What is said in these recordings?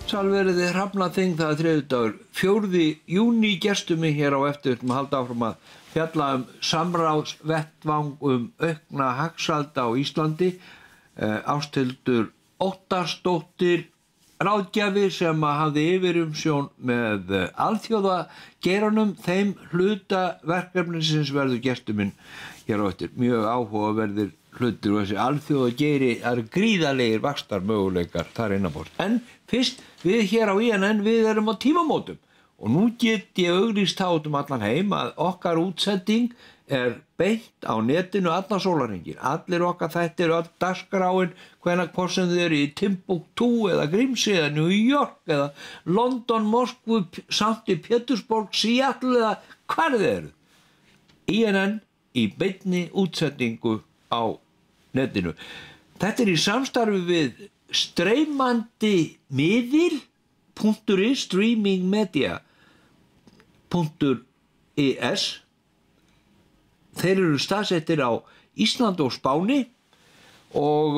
Sælveriði Hrafnaþing, það þriðjudagur 4. júní, gestur mig hér á eftir að halda áfram að fjalla samráðsvettvang aukna hagsælda á Íslandi. Ásthildur Óttarsdóttir, ráðgjafi sem hafði yfirumsjón með alþjóðageiranum, þeim hluta verkefnisins verður gestur minn hér á eftir. Mjög áhugaverðir hlutir og þessi alþjóðageiri, það gríðarlegir vaxtarmöguleikar þar innanborðs. En fyrst, við hér á INN, við erum á tímamótum og nú get ég auglýst það út allan heim að okkar útsending beint á netinu allan sólarhringinn. Allir okkar þættir, öll dagskráin, hvenær hvort sem þið eru í Timbuktu eða Grímsey eða New York eða London, Moskvu, Sankti Pétursborg, Seattle eða hvar þið eru. INN í beinni útsendingu á netinu. Þetta í samstarfi við streymandi miðil .is, streamingmedia.is. Þeir eru staðsettir á Íslandi og Spáni og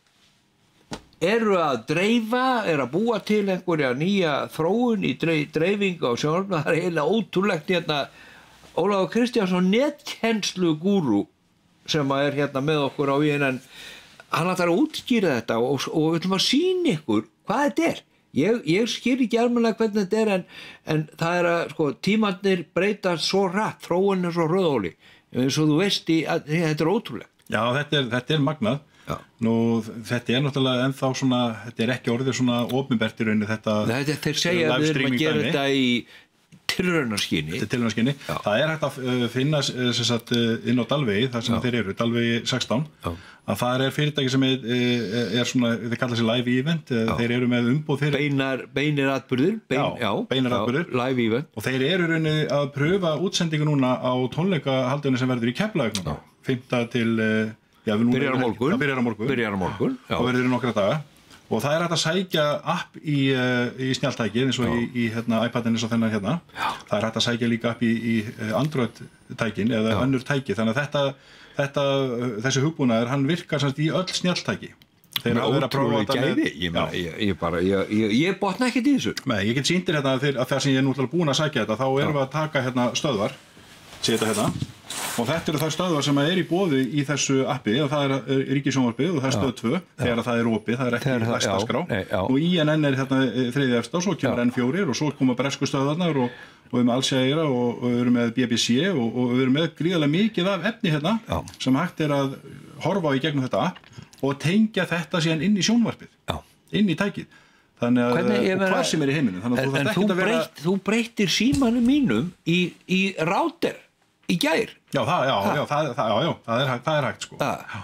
eru að dreifa, að búa til einhverja nýja þróun í dreifingu á sjónvarpi. Það eiginlega ótrúlegt hérna Ólafur Kristjánsson, netkennslugúrú sem hérna með okkur á INN. Hann ætlar að útskýra þetta og við ætlum að sýna ykkur hvað þetta Ég skil ekki almennilega hvernig þetta en það að sko, tímarnir breytast svo hratt, þróun svo hröðóli. Eins og þú veist, þetta ótrúlegt. Já, þetta magnað. Já. Nú, þetta náttúrulega ennþá svona, þetta ekki orðið svona opinbert í rauninni þetta. Þeir segja að við erum að gera þetta í tilraunaskyni. Þetta tilraunaskyni. Það hægt að finna sem sagt, inn á Dalvegi, þar sem þeir eru, Dalvegi 16. Já. Að það fyrirtæki sem svona, þeir kalla sig live event, þeir eru með umboð fyrir beinir atburðir, beinar atburðir, live event, og þeir eru rauninni að pröfa útsendingu núna á tónleikahaldinu sem verður í Keflavík núna, 5. til byrjar á morgun og verður í nokkra daga, og það hægt að sækja app í snjalltæki eins og í iPadin eins og þennan hérna. Það hægt að sækja líka app í Android-tækin eða önnur tæki, þannig að þessi hugbúnaður, hann virkar samt í öll snjalltæki. Þeir hafa verið að prófa þetta ég botna ekkert í þessu. Nei, ég get sýndir hérna að það sem ég náttúrulega búin að sækja þetta, þá erum við að taka hérna stöðvar, setja hérna, og þetta eru þær stöðvar sem í boði í þessu appi, og það Ríkissjónvarpið og það stöð 2, þegar það opið, það ekki læstaskrá, og INN hérna 3. efst á, svo kemur N4 og svo koma bresku stöðvarnar og við erum Alsjæra og við erum með BBC og við erum með gríðarlega mikið af efni hérna sem hægt að horfa í gegnum þetta app og tengja þetta síðan inn í sjónvarpið, inn í tækið. Þannig að hvað sem í heiminum. En þú breyttir símanum mínum í router í gær. Já, það hægt sko.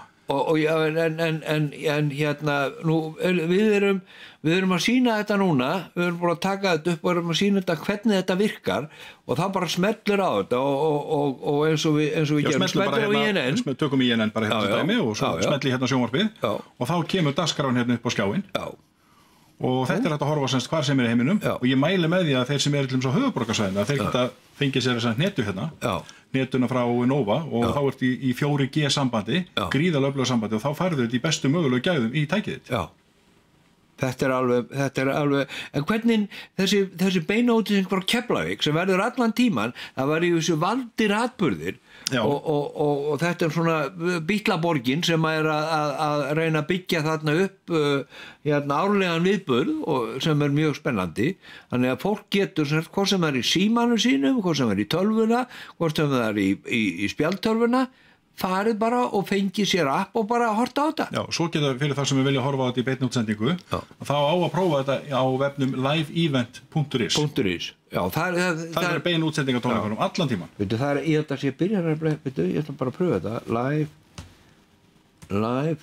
En hérna, nú, við erum að sýna þetta núna, við erum bara að taka þetta upp og erum að sýna þetta hvernig þetta virkar og það bara smellur á þetta og eins og við gerum, smellur á INN. Tökum INN bara hérna til dæmi og svo smelli hérna sjónvarpið og þá kemur dagskráin hérna upp á skjáinn. Og þetta hægt að horfa semst hvar sem í heiminum og ég mæli með því að þeir sem til á höfuðborgarsvæðinu að þeir geta fengið sér þess netu hérna, netuna frá Nova og þá í 4G sambandi, gríðarlega öfluga sambandi og þá færðu þetta í bestu mögulegu gæðum í tækið þitt. Þetta alveg, en hvernig þessi beinótið frá Keflavík sem verður allan tíman, það var í þessu valdir atburðir og þetta svona Bítlaborgin sem að reyna að byggja þarna upp árlegan viðburð sem mjög spennandi, þannig að fólk getur hvort sem í símanum sínum, hvort sem í tölvuna, hvort sem í spjaldtölvuna, farið bara og fengið sér app og bara horta á þetta. Já, svo geta fyrir það sem vilja horfa á þetta í beinni útsendingu, þá á að prófa þetta á vefnum liveevent.is. Já, það bein útsending á tónleikunum allan tíman. Ég held að sé byrjar ég ætla bara að pröfa þetta. Live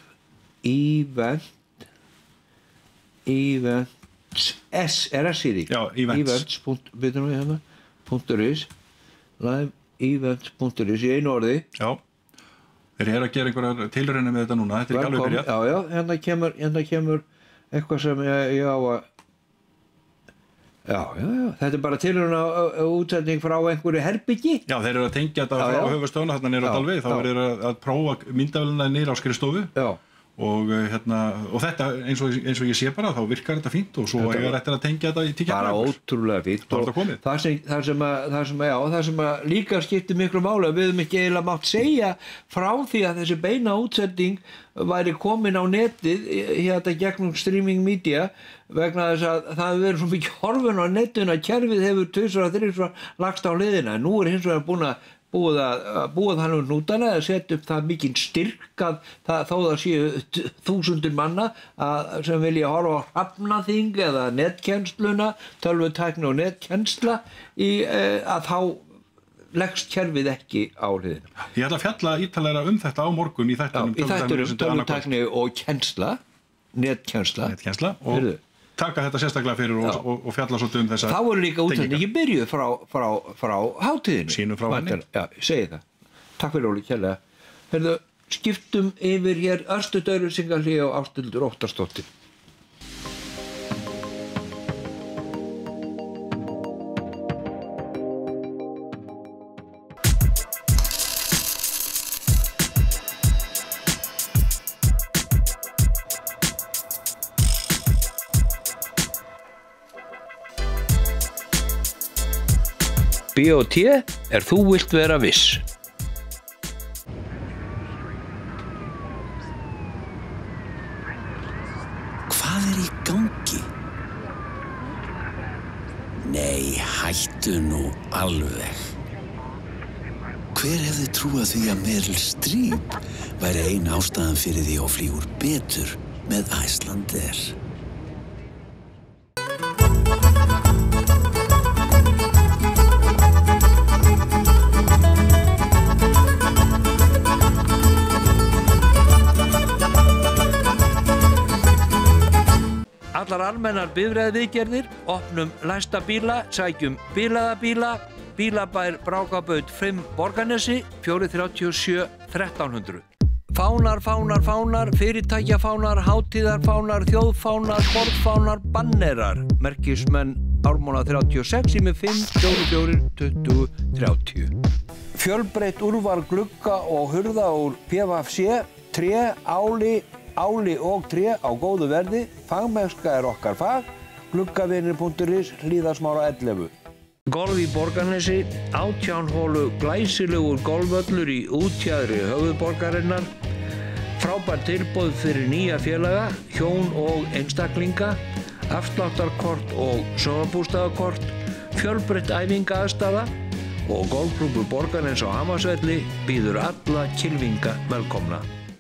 events S í því. Já, events. Events.is liveevents.is í einu orði. Já. Þeir að gera einhverjar tilraunir með þetta núna, þetta ekki alveg byrjað. Já, hérna kemur eitthvað sem ég á að... Já, þetta bara tilrauna útsending frá einhverju herbyggi. Já, þeir að tengja þetta frá höfuðstöðuna, þarna niður á Dalvegi, þá þeir að prófa myndavélina niður á skrifstofu og þetta eins og ég sé bara þá virkar þetta fínt og svo ég eftir að tengja þetta til bara ótrúlega fínt og það sem líka skiptir miklu máli að við höfum ekki eiginlega mátt segja frá því að þessi beina útsending væri komin á netið gegnum streaming media vegna þess að það hefur verið svo mikið horfun á netinu að kerfið hefur 2-3 lagst á hliðina. Nú er hins vegar búið þannig hnútana að setja upp það mikinn styrk að þó það séu 1000 manna sem vilja horfa á hrafnaþing eða netkennsluna, tölvutækni og netkennsla að þá leggst kerfið ekki á hliðina. Ég ætla að fjalla ítarlegra þetta á morgun í þættinum tölvutækni og kennsla, netkennsla og taka þetta sérstaklega fyrir og fjalla svolítið þessa þá voru líka útsendingi byrjuð frá hátíðinu. Sýnum frá henni. Já, segi það. Takk fyrir Óli kærlega. Heyrðu, skiptum yfir hér örstutt auglýsingahlé og Ásthildur Óttarsdóttir. B&T þú vilt vera viss. Hvað í gangi? Nei, hættu nú alveg. Hver hefði trúað því að Meryl Streep væri ein ástæðan fyrir því að flýgur betur með Icelandair? Allar almennar bifreiðaviðgerðir, opnum læsta bíla, sækjum bilaða bíla, bílabær Brákabaut 5 Borgarnesi, 437 1300. Fánar, fyrirtækjafánar, hátíðarfánar, þjóðfánar, borðfánar, bannerar, merkismenn Ármúla 36 með 5 44 20 30. Fjölbreytt úrval glugga og hurða úr PVC, tré, áli og tré á góðu verði, fagmennska okkar fag, gluggavinir.is, Hlíðarsmára 11. Golf í Borgarnesi, 18 hólu glæsilegur golfvöllur í útjaðri höfuðborgarinnar, frábær tilboð fyrir nýja félaga, hjón og einstaklinga, afsláttarkort og sumarbústaðakort, fjölbreytt æfingaaðstaða og golfklúbbur Borgarnes á Hamarsvelli býður alla kylfinga velkomna.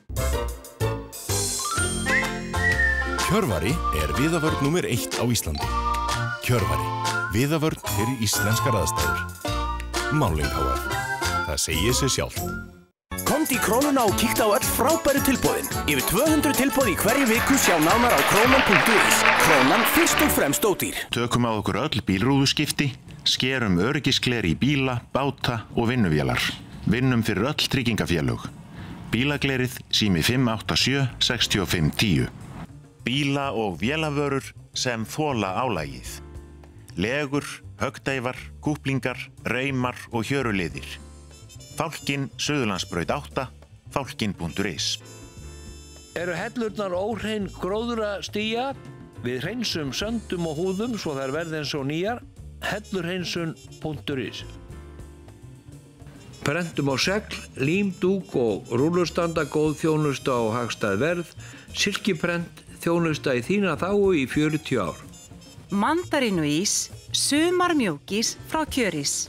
Kjörvari viðavörn númer 1 á Íslandi. Kjörvari, viðavörn fyrir íslenskar aðstæður. Máling HF. Það segir sig sjálft. Komdu í Krónuna og kíktu á öll frábæru tilboðin. Yfir 200 tilboð í hverju viku, sjá nánar á krónan.is. Krónan fyrst og fremst ódýr. Tökum á okkur öll bílrúðuskipti, skerum öryggisgler í bíla, báta og vinnuvélar. Vinnum fyrir öll tryggingafélög. Bílaglerið sími 587 6510. Bíla- og vélavörur sem þola álagið. Legur, höggdæfar, kúplingar, reimar og hjöruliðir. Fálkinn, Suðurlandsbraut 8, fálkinn.is. Eru hellurnar óhrein gróðra stía? Við hreinsum söndum og húðum svo þær verði eins og nýjar. hellurhreinsun.is. Prentum á segl, límdúk og rúllustanda, góð þjónusta og hagstæð verð. Silkiprent, þjónusta í þína þágu í 40 ár. Mandarínuís, sumarmjókís frá Kjörís.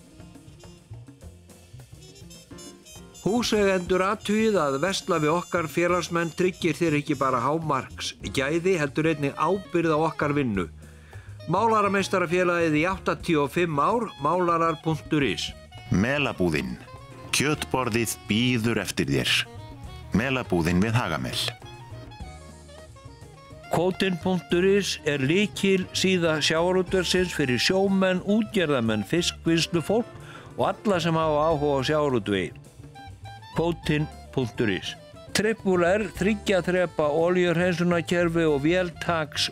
Húseigendur athugið að versla við okkar félagsmenn tryggir þér ekki bara hámarks gæði, heldur einnig ábyrgð á okkar vinnu. Málarameistarafélagið í 85 ár, málarar.is. Melabúðin. Kjötborðið bíður eftir þér. Melabúðin við Hagamel. Kvótinn.is lykil síða sjávarútvegsins fyrir sjómenn, útgerðamenn, fiskvinnslufólk og alla sem hafa áhuga á sjávarútvegi. Kvótinn.is. Triple-R, 3 þrepa olíuhreinsunarkerfi og véltaks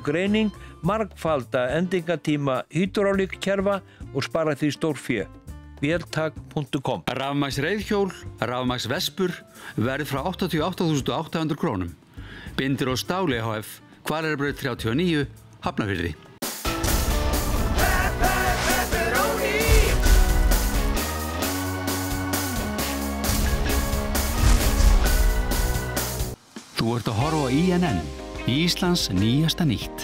olíugreining, margfalda endingatíma hydrolíkkerfa og spara því stórfé. véltak.com. Rafmagns reiðhjól, rafmagns vespur, verð frá 88.800 krónum. Bindir og Stáli HF, Hvaleyrarbraut 39, Hafnarfirði. Þú ert að horfa á INN, Íslands nýjasta nýtt.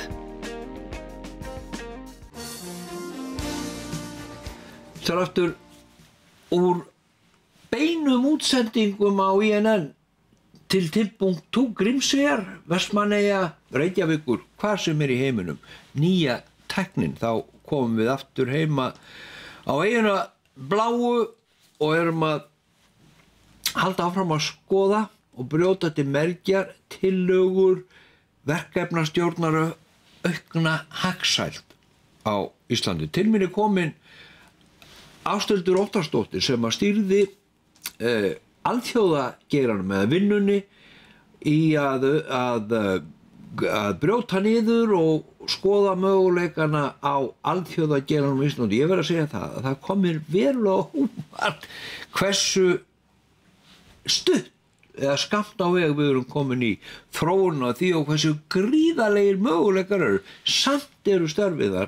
Það aftur úr beinum útsendingum á INN til Timbuktu, Grímseyjar, Vestmannaeyja, Reykjavíkur, hvað sem í heiminum, nýja tæknin. Þá komum við aftur heima á eyjuna bláu og erum að halda áfram að skoða og brjóta til mergjar tillögur verkefnastjórnar aukna hagsæld á Íslandi. Til mín komin Ásthildur Óttarsdóttir sem að stýrði alþjóðageiranum eða vinnunni í að brjóta niður og skoða möguleikana á alþjóðageiranum í Íslandi. Ég verð að segja það að það kom mér verulega óvart hversu stutt eða skammt á veg við erum komin í þróun og því og hversu gríðarlegir möguleikar eru. Samt eru störfiðar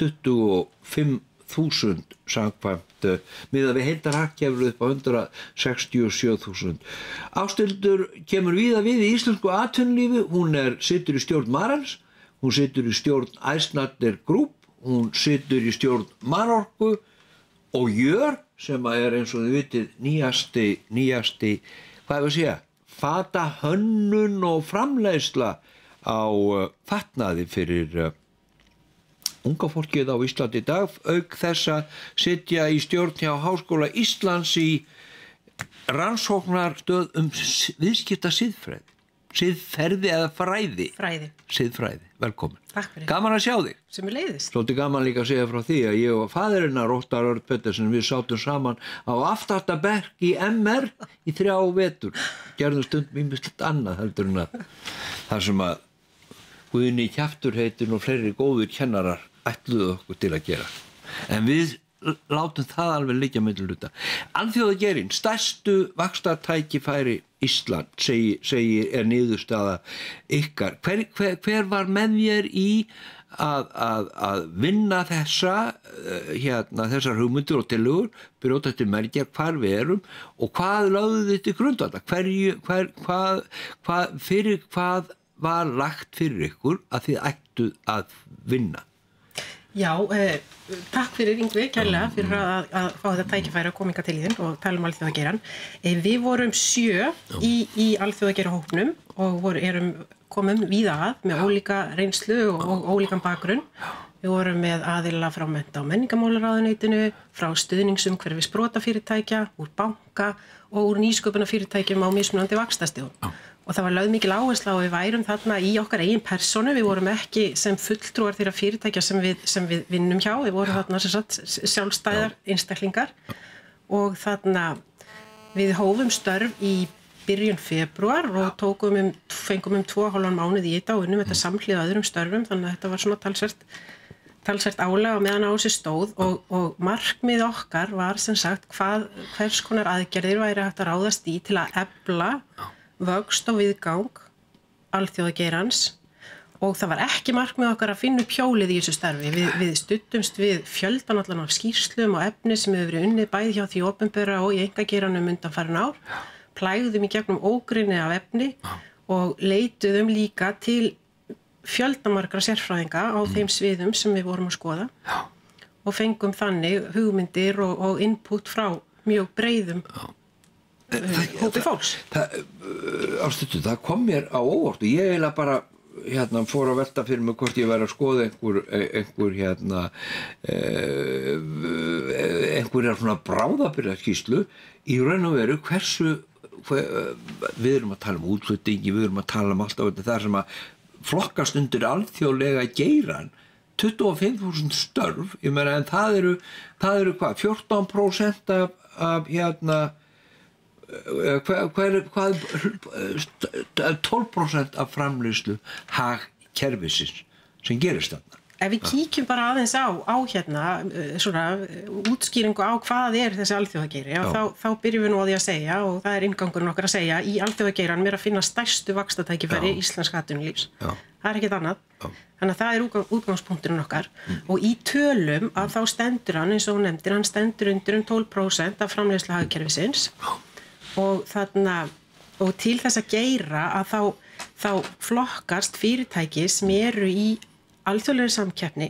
25.000 samkvæmt miðað við heildarhagkerfið upp á 167.000. Ásthildur kemur víða við í íslensku atvinnulífi. Hún situr í stjórn Marels, hún situr í stjórn Icelandair Group, hún situr í stjórn Marorku og Jör sem eins og þið vitið nýjasti hvað ég að segja, fata hönnun og framleiðsla á fatnaði fyrir unga fólkið á Íslandi í dag, auk þess að sitja í stjórn hjá Háskóla Íslands í rannsóknarstöð viðskipta siðferði eða fræði. Siðfræði, velkomin. Takk fyrir. Gaman að sjá þig. Sem leiðist. Svolítið gaman líka að segja frá því að ég og faðirinnar Óttar Örn Pettersen við sátum saman á aftasta bekk í MR í 3 vetur. Gerðum stundum ýmislegt annað heldur en að þar sem að Guðni Kjafturheitin og fleiri góðir kennarar ætluðu okkur til að gera. En við látum það alveg liggja milli hluta. Alþjóðageirinn, stærstu vaxtartækifæri Ísland, segir niðurstaða ykkar. Hver var með þér í að vinna þessar hugmyndir og tillögur, brjóta til mergjar hvar við erum og hvað lögðu þið til grundvallar? Fyrir hvað var lagt fyrir ykkur að þið ættu að vinna? Já, takk fyrir Yngvi kærlega fyrir að fá þetta tækifæri að koma hingað til þín og tala um alþjóðageirann. Við vorum 7 í alþjóðageirahópnum og komum víða að með ólíka reynslu og ólíkan bakgrunn. Við vorum með aðila frá mennta- og menningarmálaráðuneytinu, frá stuðningsumhverfis sprotafyrirtækja, úr banka og úr nýsköpunarfyrirtækjum á mismunandi vaxtastigum. Og það var lögð mikil áhersla og við værum þarna í okkar eigin persónu, við vorum ekki sem fulltrúar þeirra fyrirtækja sem við vinnum hjá, við vorum þarna sjálfstæðar einstaklingar og þarna við hófum störf í byrjun febrúar og fengum 2,5 mánuði í þetta og unnum þetta samhliða öðrum störfum, þannig að þetta var svona talsvert álag á meðan á þessu stóð og markmið okkar var sem sagt hvers konar aðgerðir væri hægt að ráðast í til að efla vöxt og viðgang alþjóðageirans og það var ekki markmið okkar að finna upp hjólið í þessu starfi. Við studdumst við fjöldan allan af skýrslum og efni sem hefur verið unnið bæði hjá því opinbera og í einkageiranum undanfarin ár, plægðum í gegnum ógrynni af efni og leituðum líka til fjöldamargra sérfræðinga á þeim sviðum sem við vorum að skoða og fengum þannig hugmyndir og input frá mjög breiðum hópi fólks. Ásthildur, það kom mér á óvart og ég eiginlega bara fór að velta fyrir mig hvort ég væri að skoða einhverja svona bráðabirgðaskýrslu í raun og veru við erum að tala um útflutningi, við erum að tala um alltaf þetta þar sem að flokkast undir alþjóðlega geirann 25.000 störf, ég meina en það eru hvað, 14% af 12% af framleiðslu hagkerfisins sem gerist þarna. ef við kíkjum bara aðeins á hérna svona útskýringu á hvað þessi alþjóðageiri, þá byrjum við nú á því að segja, og það inngangurinn okkar að segja, í alþjóðageiranum að finna stærstu vaxtatækifæri íslenska atvinnulífs. Það ekkert annað. Þannig að það útgangspunkturinn okkar. Og í tölum að þá stendur hann, eins og hún nefndir, hann stendur undir 12% af framleiðslu hagkerfisins. Og og til þess að geira að þá flokkast fyrirtæki sem eru í alþjóðlegri samkeppni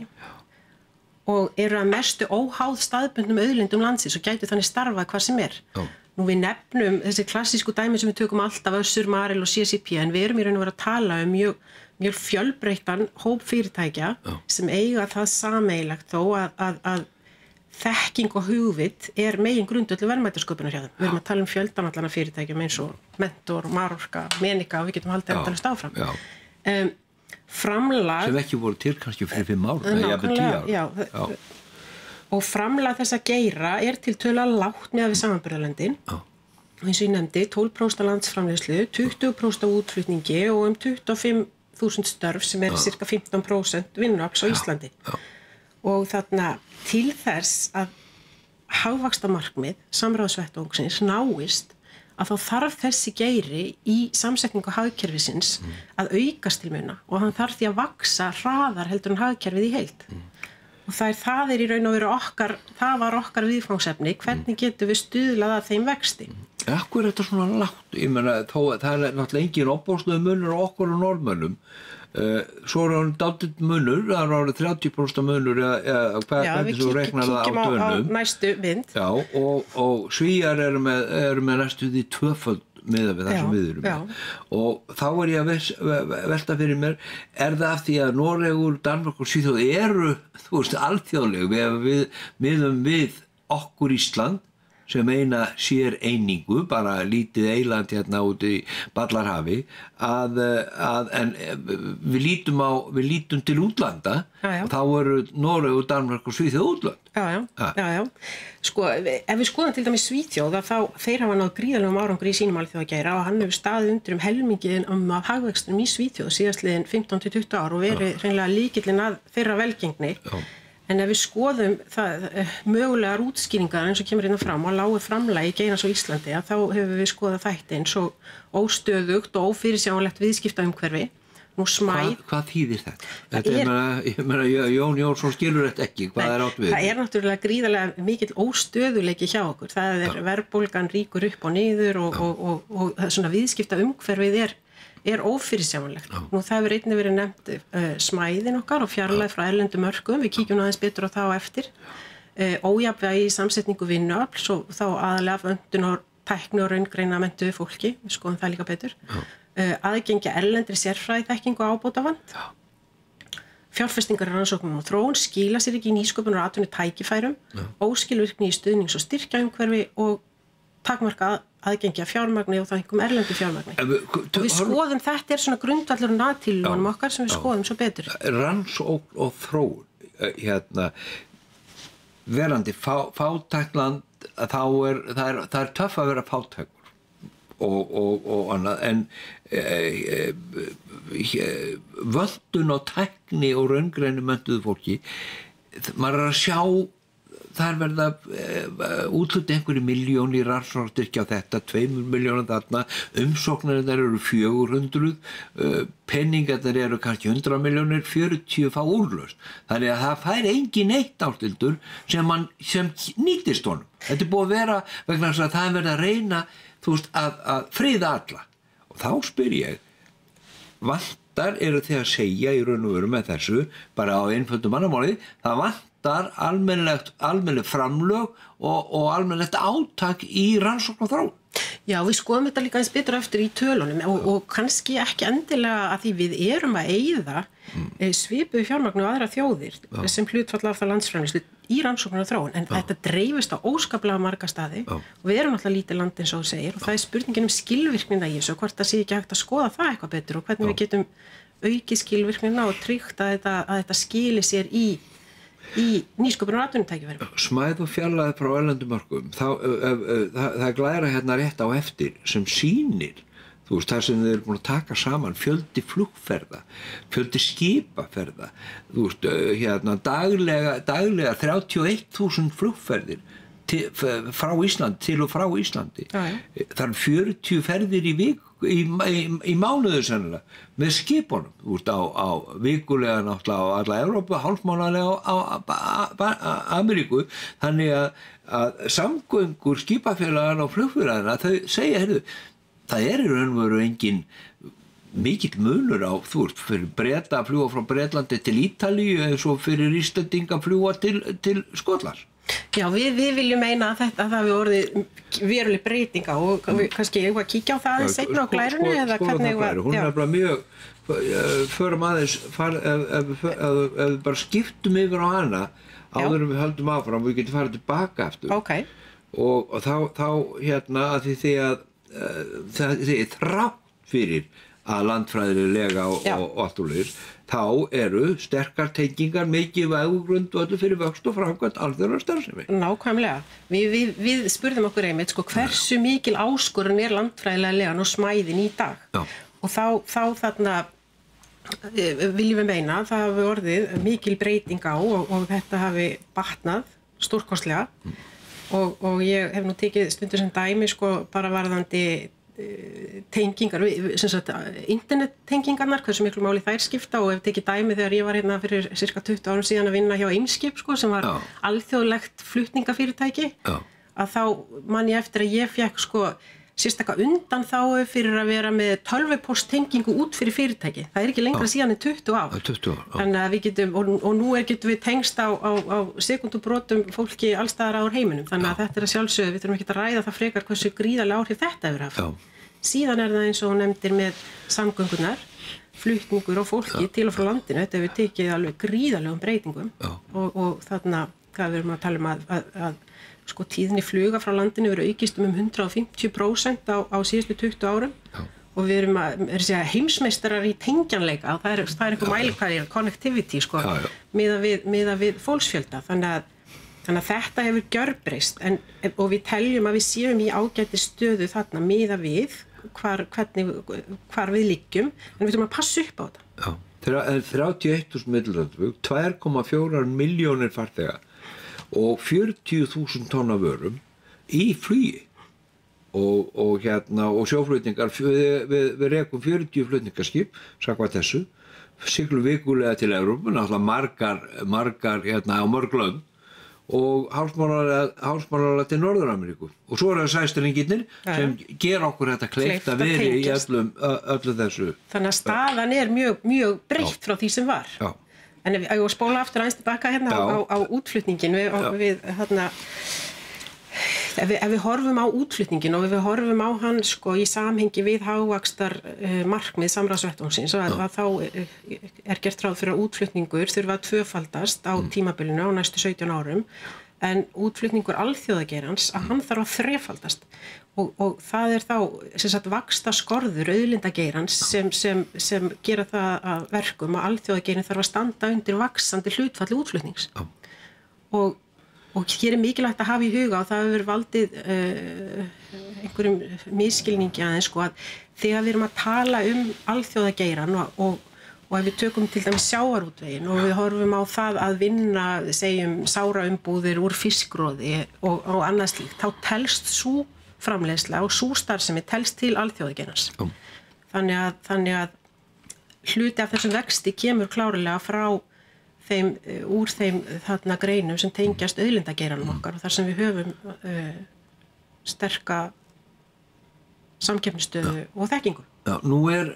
og eru að mestu óháð staðbundnum auðlindum landsins og gætu þannig starfað hvað sem Nú við nefnum þessi klassísku dæmi sem við tökum alltaf Össur, Marel og CCP, en við erum í raun og veru að tala mjög fjölbreyttan hóp fyrirtækja sem eiga það sameiginlegt þó að þekking og hugvit megin grundvöllur verðmætasköpunar hjá þeim. Við erum að tala fjöldan allana fyrirtækjum eins og Mentor, Marorka, Menika og við getum haldið endalaust áfram. Framlag sem ekki voru til kannski fyrir 5 ár eða jafnvel 10 ár. Og framlag þessa geira til tölulega lágt með við samanburðarlöndin. Eins og ég nefndi 12% af landsframleiðslu, 20% af útflutningi og 25.000 störf sem cirka 15% vinnuafls á Íslandi. Og þarna til þess að hagvaxtarmarkmið samráðsvettvangsins náist að þá þarf þessi geiri í samsetningu hagkerfisins að aukast til muna og hann þarf því að vaxa hraðar heldur en hagkerfið í heild. Og það í raun og veru það var okkar viðfangsefni, hvernig getum við stuðlað að þeim vexti? Akkur þetta svona lágt? Ég meina, það náttúrulega engin opbóðslega munur á okkur og norðmönnum. Svo hann dálítið munur, það árið 30% munur eða hvernig þú reiknar það á dönum. Já, við kíkjum á næstu mynd. Já, og Svíar eru með næstu því 2-föld miðað við það sem við erum með. Og þá ég að velta fyrir mér, það af því að Noregur, Danmörk og Svíþjóð eru, alþjóðleg, við miðum við okkur Ísland sem eina sér einingu, bara lítið eiland hérna út í Ballarhafi, en við lítum til útlanda, og þá eru Noregur, Danmörk og Svíþjóð útland. Já. Sko, ef við skoðum til dæmis Svíþjóð, þeir hafa náð gríðarlegum árangri í sínum alþjóðageira og hann hefur staðið undir helminginn af hagvextinum í Svíþjóð síðastliðin 15-20 ár og verið hreinlega lykillinn að þeirra velgengni. En ef við skoðum mögulegar útskýringar eins og kemur hérna fram á lágu framlagi geirans á Íslandi, þá hefur við skoðað þætti eins og óstöðugt og ófyrirsjáanlegt viðskiptaumhverfi. Hvað þýðir þetta? Ég meina, Jón Jónsson skilur þetta ekki, hvað átt við? Það náttúrulega gríðarlega mikill óstöðuleiki hjá okkur. Það verðbólgan ríkur upp og niður og svona viðskiptaumhverfið ófyrirsjáanlegt. Nú það hefur einnig verið nefnt smæðin okkar og fjarlægð frá erlendum mörkuðum, við kíkjum aðeins betur á það á eftir. Ójafnvægi í samsetningu vinnuafls og þá aðalega vöntun og tækni og raungreina menntuðu fólki, við skoðum það líka betur. Aðgengja erlendri sérfræðiþekkingu og ábótavant. Fjárfestingar í rannsóknum og þróun skila sér ekki í nýsköpunar og atvinnu tækifærum, óskilvirkni í stuðnings- og styrkjaumhverfi og takmarka aðgengja fjármagni og það einhverjum erlendu fjármagni. Og við skoðum þetta svona grundvallurinn að tillögunum okkar sem við skoðum svo betur. Rannsókn og þróun, verandi fátækland, það töff að vera fátækur og annað, en vöntun og tækni og raungreinu menntuðu fólki, maður að sjá þar verða útluta einhverju milljón í rannsóknarstyrkja á þetta, 2 milljónar þarna, umsóknirnar eru 400, penningarnir eru kannski 100 milljónir, 40 fá úrlausn. Þannig að það fær engin eitt ástildur sem nýtist honum. Þetta búið að vera vegna þess að það verið að reyna, að friða alla. Og þá spyr ég, vantar eru þið að segja í raun og veru með þessu, bara á einföldum mannamáli, það vantar almennilegt framlög og almennilegt átak í rannsókn og þróun. Já, við skoðum þetta líka eins betur eftir í tölunum og kannski ekki endilega að því við erum að eyða svipuðu fjármagnu og aðra þjóðir sem hlutfall af það landsframleiðslu í rannsókn og þróun, en þetta dreifist á óskaplega marga staði og við erum náttúrulega lítið land eins og þú segir og það spurningin skilvirknina í þessu og hvort það sé ekki hægt að skoða það eitthvað betur og hvernig við getum aukið skilvirknina og tryggt að þetta skili sér í nýsköpunar og atvinnutækifærum. Smæð og fjarlægð frá erlendum mörkuðum, það glæra hérna rétt á eftir sem sýnir, þú veist, þar sem þeir eru búin að taka saman fjöldi flugferða, fjöldi skipaferða, þú veist, daglega 31.000 flugferðir frá Íslandi, til og frá Íslandi. Það eru 40 ferðir í viku, í mánuðu sennilega, með skipunum, þú veist, á vikulega náttúrulega á alla Evrópu, hálfmánaðlega á Ameríku, þannig að samgöngur skipafélaganna og flugfélagana, þau segja, heyrðu, það í raun og veru engin mikill munur á, þú veist, fyrir Breta að fljúga frá Bretlandi til Ítalíu eins og fyrir Íslendinga að fljúga til Skotlands. Já, við viljum meina að þetta hafi orðið veruleg breytinga og kannski eigum að kíkja á það aðeins seinna á glærunni eða hvernig hún bara mjög förum aðeins ef við bara skiptum yfir á hana áður en við höldum áfram og við getum farið tilbaka aftur og þá að því að það er þrátt fyrir að landfræðilega og allt úr leir, þá eru sterkar tengingar mikið vægugrundvöldu fyrir vöxt og framkvæmt alþjóðlegar starfsemi. Nákvæmlega. Við spurðum okkur einmitt, hversu mikil áskorun er landfræðilega og smæðin í dag? Já. Og þá þarna viljum við meina að það hafi orðið mikil breyting á og þetta hafi batnað stórkostlega og ég hef nú tekið stundur sem dæmi bara varðandi tengingar, internettengingarnar, hversu miklu máli þær skipta og ef tekið dæmi þegar ég var hérna fyrir cirka 20 árum síðan að vinna hjá Eimskip sem var alþjóðlegt flutningafyrirtæki að þá man ég eftir að ég fékk sérstaka undanþágu fyrir að vera með tölvupósttengingu út fyrir fyrirtæki. Það er ekki lengra síðan en 20 ár. 20 ár. Þannig að við getum, og nú getum við tengst á sekundubrotum fólki allstaðar á heiminum. Þannig að þetta er að sjálfsögðu, við þurfum ekki að ræða það frekar hversu gríðarlega áhrif þetta hefur haft. Síðan er það eins og nefndir með samgöngunar, flutningur og fólki til og frá landinu. Þetta hefur tekið alveg gríðarlegum breytingum og þarna, hvað við erum að tala um að tíðni fluga frá landinu verið aukist 150% á síðustu 20 árum og við erum heimsmeistarar í tengjanleika og það er eitthvað mælikvarði, connectivity miðað við fólksfjölda þannig að þetta hefur gjörbreyst og við teljum að við séum í ágæti stöðu þarna miðað við hvar við liggjum en við þurfum að passa upp á þetta. 31.000 millilandflug, 2,4 milljónir farþega og 40.000 tonna vörum í flugi og sjóflutningar við rekum 40 flutningaskip samkvæmt þessu, siglum vikulega til Evrópu, náttúrulega margar á mörg lönd og hálfsmánaðarlega til Norður-Ameríku og svo það sæstrengirnir sem gera okkur þetta kleift að vera í öllu þessu. Þannig að staðan er mjög breytt frá því sem var. Já. En ef ég spóla aftur aðeins tilbaka hérna á útflutningin ef við horfum á útflutningin og ef við horfum á hann í samhengi við hagvaxtar markmið samráðsvettvangsins að þá er gert ráð fyrir að útflutningur þurfa að tvöfaldast á tímabilinu á næstu 17 árum en útflutningur alþjóðageirans að hann þarf að þrefaldast og það er þá vaxtaskorður auðlindageirans sem gera það að verkum að alþjóðageirin þarf að standa undir vaxandi hlutfalli útflutnings og hér er mikilvægt að hafa í huga og það hefur valdið einhverjum misskilningi aðeins að þegar við erum að tala alþjóðageiran og ef við tökum til dæmis sjávarútveginn og við horfum á það að vinna, segjum, sáraumbúðir úr fiskroði og annað slíkt, þá telst sú framleiðsla og sú starfsemi telst til alþjóðageirans. Þannig að hluti af þessum vexti kemur klárlega úr þeim þarna greinum sem tengjast auðlindageiranum okkar og þar sem við höfum sterka samkeppnisstöðu og þekkingu. Já, nú er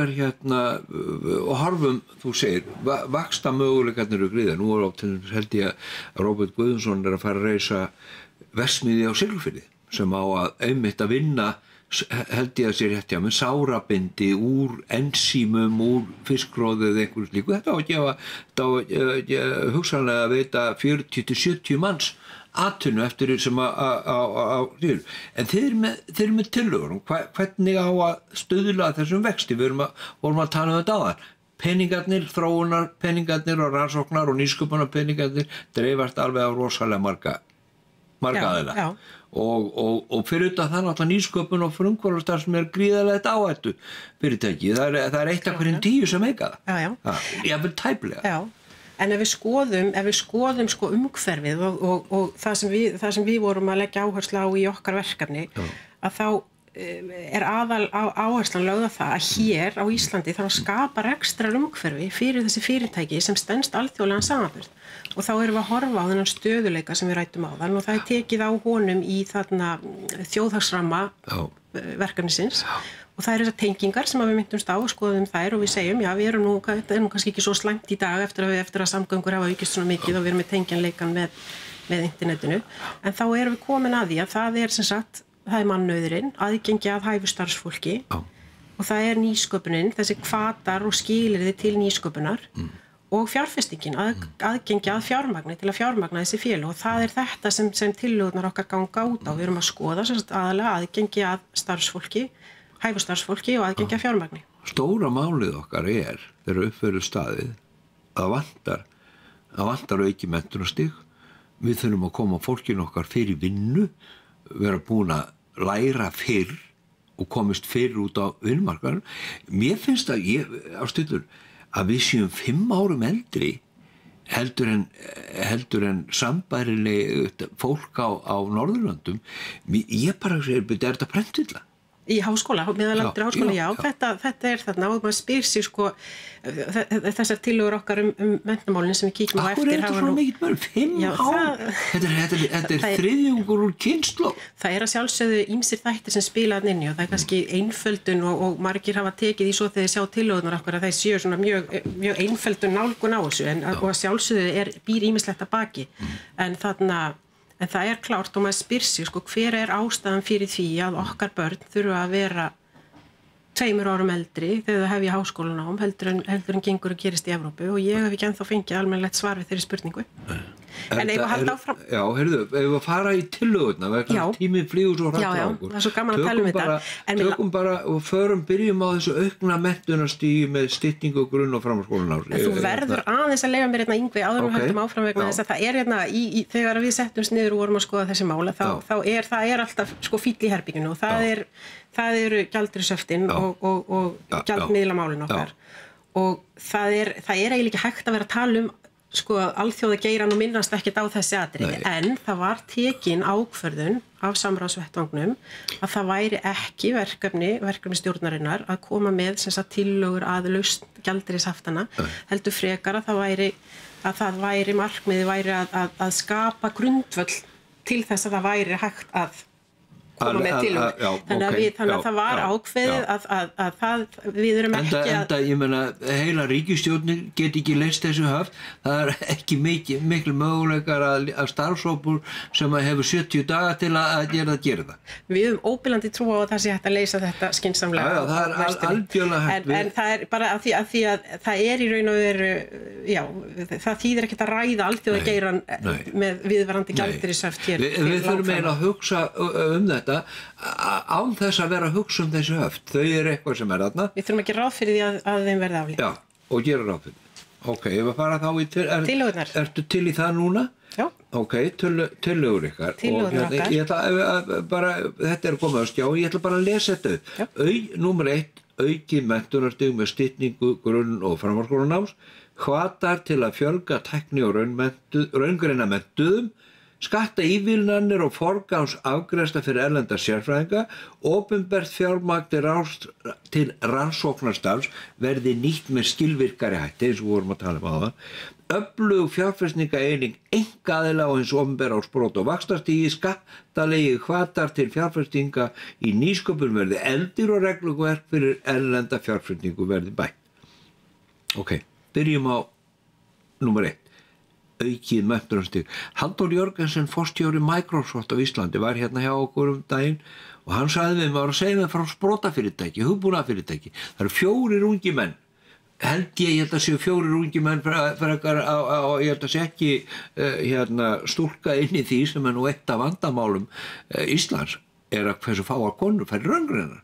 og horfum, þú segir, vaxta möguleikarnir eru gríðar. Nú held ég að Róbert Guðmundsson er að fara að reisa verksmiðju á Siglufirði sem á að einmitt að vinna, held ég að sé rétt með sárabindi úr ensímum, úr fiskróði eða einhverju slíku. Þetta á að hugsanlega að veita 40-70 manns atvinnu eftir sem en þeir eru með tillögur hvernig á að stuðla þessum vexti. Við vorum að tala um þetta áðan. Peningarnir, þróunarpeningarnir og rannsóknar og nýsköpunarpeningarnir dreifast alveg á rosalega marga aðila og fyrir þetta það náttúrulega nýsköpun og frumkvöðlastar sem gríðarlegt áhættu fyrirtæki. Það er eitt af hverjum 10 sem eiga það. Jafnvel tæplega. Já. En ef við skoðum sko umhverfið og það sem við vorum að leggja áherslu á í okkar verkefni, að þá áherslan lögð á það að hér á Íslandi þarf að skapa rekstrar umhverfi fyrir þessi fyrirtæki sem stenst alþjóðlegan samanburð. Og þá erum við að horfa á þennan stöðuleika sem við rættum áðan og það tekið á honum í þarna þjóðhagsramma verkefnisins. Og það þessar tengingar sem við myndumst á og skoðum þær og við segjum, já, þetta nú kannski ekki svo slæmt í dag eftir að samgöngur hafa aukist svona mikið og við erum með tengjanleikan með internetinu. En þá erum við komin að því að það sem sagt, það mannauðurinn, aðgengi að hæfu starfsfólki og það nýsköpunin, þessi hvatar og skilyrði til nýsköpunar og fjárfestingin, aðgengi að fjármagni til að fjármagna þessi félög og það þetta sem tillögurnar okkar ganga út á. Við erum að skoða sem sagt aðalega aðgengi að starfsfólki, hæfu starfsfólki og aðgengi að fjármagni. Stóra málið okkar þegar uppverður staðið að vantar auki menntunarstig. Við þurfum að koma fólkinu okkar fyrir vinnu, vera búin að læra fyrr og komist fyrr út á vinnumarkaðnum. Mér finnst að við séum 5 árum eldri heldur en sambærileg fólk á Norðurlöndum. Ég bara segir, þetta prentvilla. Í háskóla, meðalaldur háskóla, já. Þetta þarna og maður spyr sig sko þessar tillögur okkar menntamálin sem við kíkjum á eftir. Akkur þetta svona mikið mörg? 5 ár? Þetta þriðjungur úr kynslóð. Það að sjálfsögðu ýmsir þættir sem spila þarna inni og það kannski einföldun og margir hafa tekið í svo þegar þeir sjá tillögurnar okkar að þeir séu svona mjög einföldun nálgun á þessu og að sjálfsögðu býr ýmislegt að baki. En það klárt og maður spyr sig sko hver ástæðan fyrir því að okkar börn þurfa að vera 2 árum eldri þegar þau hefja háskólanám heldur en gengur og gerist í Evrópu og ég hef ekki ennþá fengið almennilegt svar við þeirri spurningu. En ef við halda áfram... Já, heyrðu, ef við fara í tillögurnar vegna tíminn flýgur svo hratt á okkur. Já, það svo gaman að tala þetta. Tökum bara og byrjum á þessu aukna menntunarstig með styttingu og grunn- og framhaldsskólanámi. Þú verður aðeins að leyfa mér Yngvi áður en höldum áfram vegna þess að það þegar við settumst niður og vorum að skoða þessi mála þá það alltaf sko fíll í herbygginu og það eru gjaldeyrisöftin og gjaldmiðlamálin okkar og það eiginlega ekki hægt að vera að tala sko alþjóðageiran og minnast ekkert á þessi atriði en það var tekin ákvörðun af samráðsvettvangnum að það væri ekki verkefni stjórnarinnar að koma með sem sagt tillögur að lausn gjaldeyrishaftana heldur frekar að það væri markmiðið væri að skapa grundvöll til þess að það væri hægt að koma með tillögur. Þannig að það var ákveðið að við erum ekki Enda, ég meina, heila ríkisstjórnir get ekki leyst þessu höft. Það ekki miklu möguleikar að starfshópur sem hefur 70 daga til að gera það. Við höfum óbilandi trú á að það sé hægt að leysa þetta skynsamlega. Já, það algjörlega hægt. En það bara að því að það í raun og veru, já, það þýðir ekkert að ræða alþjóðageiran með viðvarandi gjaldeyrishöft hér. Við þurfum eiginlega að hugsa þetta án þess að vera að hugsa þessi höft. Þau eitthvað sem þarna. Við þurfum ekki ráð fyrir því að þeim verði aflétt. Já, og gera ráð fyrir. Ok, ef við fara þá í tillögurnar. Ertu til í það núna? Já. Ok, tillögur ykkar. Tillögurnar okkar. Ég ætla bara, þetta komið á skjá, ég ætla bara að lesa þetta upp. Númer 1, aukið menntunarstig með styttingu grunn- og framhaldsskólanáms, hvatar til að fjölga tækni og raungreina menntuðum, skattaívilnanir og forgangsafgreiðsla fyrir erlenda sérfræðinga, opinbert fjármagn til rannsóknarstarfs verði nýtt með skilvirkari hætti, eins og vorum að tala áðan, öflug fjárfestingaeining einkaaðila og hins opinbera á sprota- og vaxtastígi, skattalegi hvatar til fjárfestinga í nýsköpun verði eldir og regluverk fyrir erlenda fjárfestingu verði bætt. Ok, byrjum á númer 1. Aukið menntunarstig. Halldór Jörgensen, forstjóri Microsoft á Íslandi, var hérna hjá okkur daginn og hann sagði við maður að segja mig frá sprotafyrirtæki, hugbúnaðarfyrirtæki. Það eru 4 ungi menn. Ég held að séu 4 ungi menn frekar ég held að sé ekki stúlka inn í því sem nú eitt af vandamálum Íslands að hversu fáar konur færi raungreinar.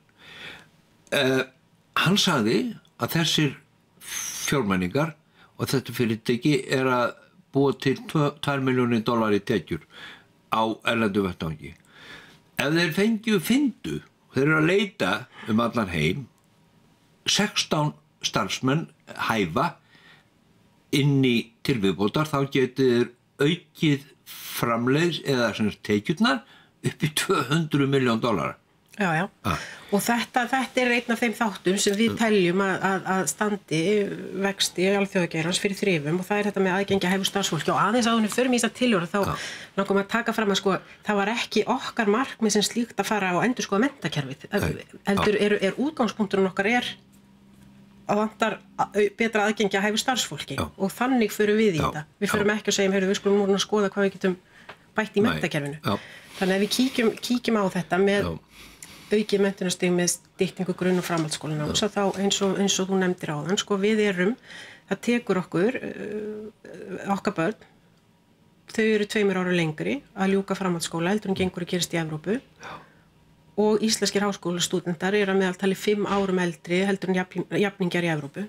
Hann sagði að þessir fjármenningar og þetta fyrirtæki að búa til $2 milljónir í tekjur á erlendu vettvangi. ef þeir fyndu, þeir eru að leita allan heim, 16 starfsmenn hæfa inni til viðbótar, þá getið aukið framleiðs eða sem tekjurnar upp í $200 million. Já. Og þetta er einn af þeim þáttum sem við teljum að standi vexti alþjóðageirans fyrir þrifum og það er þetta með aðgengi að hæfu starfsfólki og aðeins áður en förum í þessa tillögur þá langum að taka fram að sko það var ekki okkar markmið sem slíkt að fara og endurskoða menntakerfið. Heldur er útgangspunkturinn okkar að vantar betra aðgengi að hæfu starfsfólki og þannig förum við í þetta. Við förum ekki að segja við skulum núna að skoða hvað við getum bætt í menntakerfinu. Þannig að við kíkjum á þetta með aukið menntunarstig með styttingu grunn- og framhaldsskólanáms þá eins og þú nefndir áðan sko við það tekur okkar börn þau eru 2 ára lengri að ljúka framhaldsskóla heldur en gengur að gerast í Evrópu og íslenskir háskólastúdentar eru að meðaltali 5 árum eldri heldur en jafningjar í Evrópu.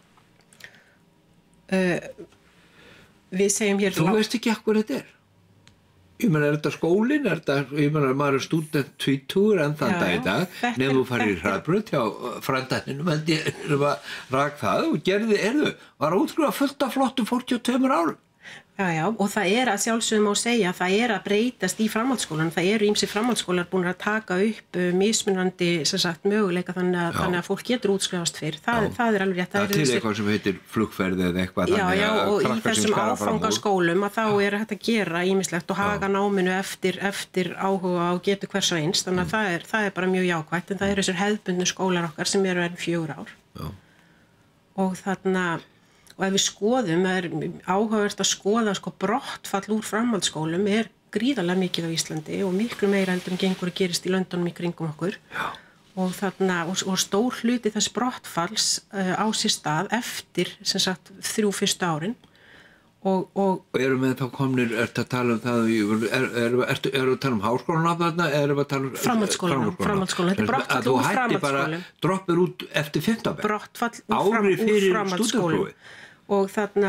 Við segjum hér Þú veist ekki hvað þetta Ég meina, þetta skólinn? Ég meina, maður er stúdent 20 en þann dag í dag, nefnum þú farir í hraðbraut hjá frændaninum, en ég rak það og var að útskrifa fullt af flottum 42 árum. Já, og það að sjálfsögum má segja að það að breytast í framhaldsskólan. Það eru ýmsir framhaldsskólar búin að taka upp mismunandi möguleika þannig að fólk getur útskrifast fyrr. Það er alveg rétt. Það til eitthvað sem heitir flugferð eða eitthvað þannig að og í þessum áfangaskólum að þá hægt að gera ýmislegt og haga náminu eftir áhuga og getu hvers og eins. Þannig að það bara mjög jákvætt en það eru þessir hefðbundnu skólar okkar sem eru enn 4 ár. Og þarna og ef við skoðum, það áhugavert að skoða brottfall úr framhaldsskólum gríðarlega mikið á Íslandi og miklu meira heldur en gengur að gerist í löndunum í kringum okkur. Og stór hluti þess brottfalls á sér stað eftir 3 fyrstu árin. Og erum við þá komnir, ertu að tala það, erum við að tala háskólan þarna, erum við að tala framhaldsskólan, þetta brottfall úr framhaldsskólum. Að þú hætti bara, droppir út eftir 15 bekk. Brottfall úr framhaldsskólum. Og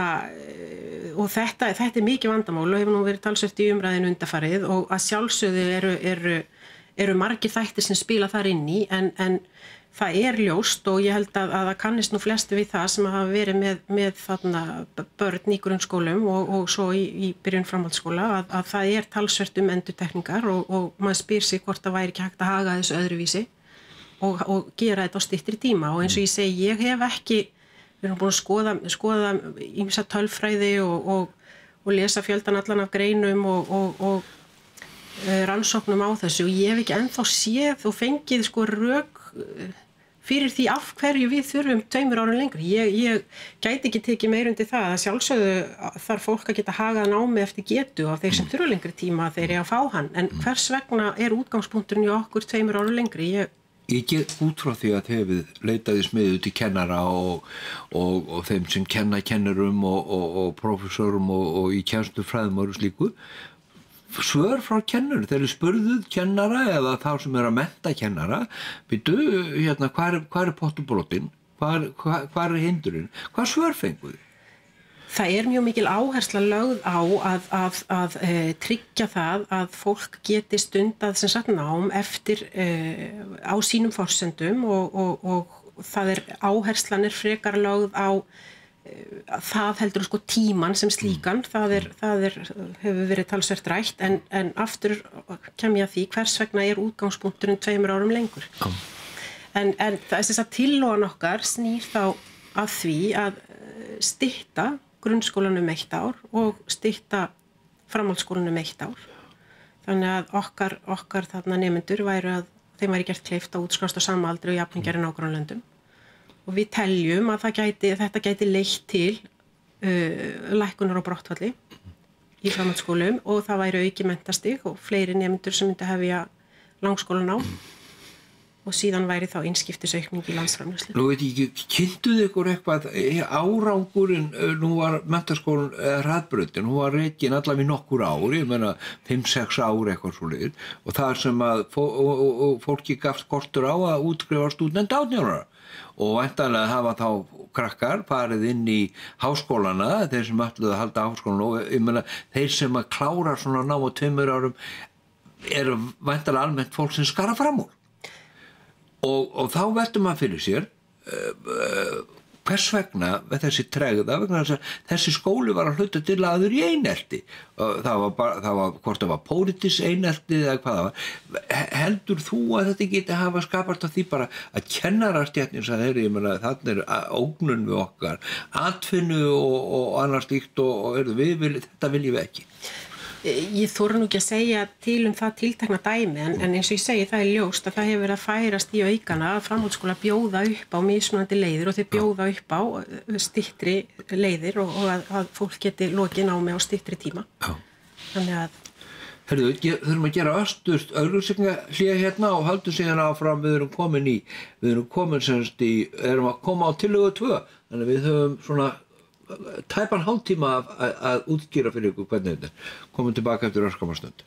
þetta mikið vandamál og hefur nú verið talsvert í umræðinu undanfarið og að sjálfsögðu eru margir þættir sem spila þar inn í en það ljóst og ég held að það kannist nú flesti við það sem hafa verið með þarna börn í grunnskólum og svo í byrjun framhaldsskóla að það talsvert endurtekningar og maður spyr sig hvort það væri ekki hægt að haga þessu öðruvísi og gera þetta á styttri tíma og eins og ég segi, ég hef ekki Við erum búin að skoða ýmsa tölfræði og lesa fjöldan allan af greinum og rannsóknum á þessu og ég hef ekki ennþá séð og fengið rök fyrir því af hverju við þurfum 2 árum lengri. Ég gæti ekki tekið meira undir það að sjálfsögðu þarf fólk að geta hagað námi eftir getu af þeir sem þurfa lengri tíma þeir að fá hann. En hvers vegna útgangspunkturinn í okkur 2 árum lengri? Ég get út frá því að hefur leitaði smiðu til kennara og þeim sem kennurum og prófessorum og í kennslufræðum og slíku. Svör frá kennurum, þeir spurðuð kennara eða þá sem að mennta kennara, býtu, hvað pottubrotinn, hvað hindurinn, hvað svör fenguð? Það mjög mikil áhersla lögð á að tryggja það að fólk geti stundað nám eftir á sínum forsendum og það áherslan frekar lögð á það heldur tíman sem slíkan, það hefur verið talsvert rætt en aftur kem ég að því hvers vegna útgangspunkturinn 2 árum lengur. En þess að tillögun okkar snýr þá að því að stytta grunnskólanum 1 ár og stytta framhaldsskólanum 1 ár. Þannig að okkar þarna nemendur þeim væri gert kleift að útskrifast á sama aldri og jafningjar í nágrannalöndum. Og við teljum að þetta gæti leitt til lækkunar á brottfalli í framhaldsskólum og það væri aukið menntastig og fleiri nemendur sem myndi hefja langskólanám. Og síðan væri þá einskiptisaukning í landsframleiðslu. Nú veit ég ekki, kynntuð ykkur eitthvað árangurinn, nú var menntaskólan hraðbrautin, hún var rekin allavega í nokkur ár, ég meina 5-6 ár eitthvað svoleiðis og það sem að fólki gafst kostur á að útskrifa stúdent 18 ára og væntanlega hafa þá krakkar farið inn í háskólana, þeir sem ætluðu að halda háskólan og ég meina þeir sem að klára svona nám á 2 árum væntanlega almennt fólk sem skara fram úr. Og þá veldur maður fyrir sér hvers vegna með þessi tregða, vegna þess að þessi skóli var að hluta til aður í einelti. Það var hvort það var pólitískt einelti eða hvað það var. Heldur þú að þetta geti hafa skapast af því bara að kennarastjætnin sem þeir, ég meina þarna ógnun við okkar, atvinnu og annars líkt og þetta viljum við ekki. Ég þori nú ekki að segja til það tiltekna dæmi en eins og ég segi það ljóst að það hefur verið að færast í aukana að framhaldsskóla bjóða upp á mismunandi leiðir og þeir bjóða upp á styttri leiðir og að fólk geti lokið námi á styttri tíma. Já. Þannig að Herðu, þurfum að gera östust auglýsingahlé hérna og höldum síðan áfram við erum að koma á tillögu 2 þannig að við höfum svona tæpan hálftíma að útskýra fyrir ykkur hvernig þetta er. Komum tilbaka eftir örskamma stund.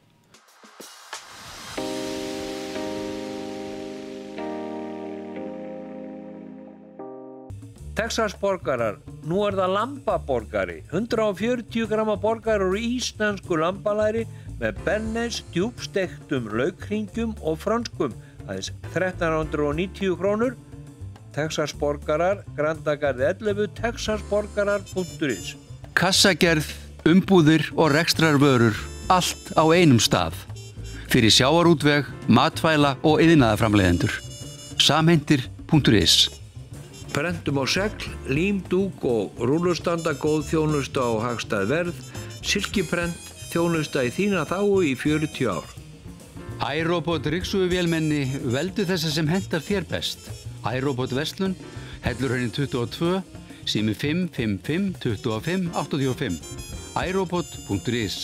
Texasborgarar, nú það lambaborgari, 140 gramma borgari úr íslensku lambalæri með bennes, djúpstektum laukringjum og frönskum, aðeins 1390 krónur. Texasborgarar, Grandagarði 11, texasborgarar.is. Kassagerð, umbúðir og rekstrarvörur, allt á einum stað. Fyrir sjávarútveg, matvæla og iðnaðarframleiðendur. Samhentir.is. Prentum á segl, límdúk og rúllustanda, góð þjónusta á hagstæð verð, silkiprent, þjónusta í þína þágu í 40 ár. iRobot ryksugu-vélmenni, veldu þessa sem hentar þér best. iRobot verslun, Hellurhraunið 22, sími 555 25 85, iRobot.is.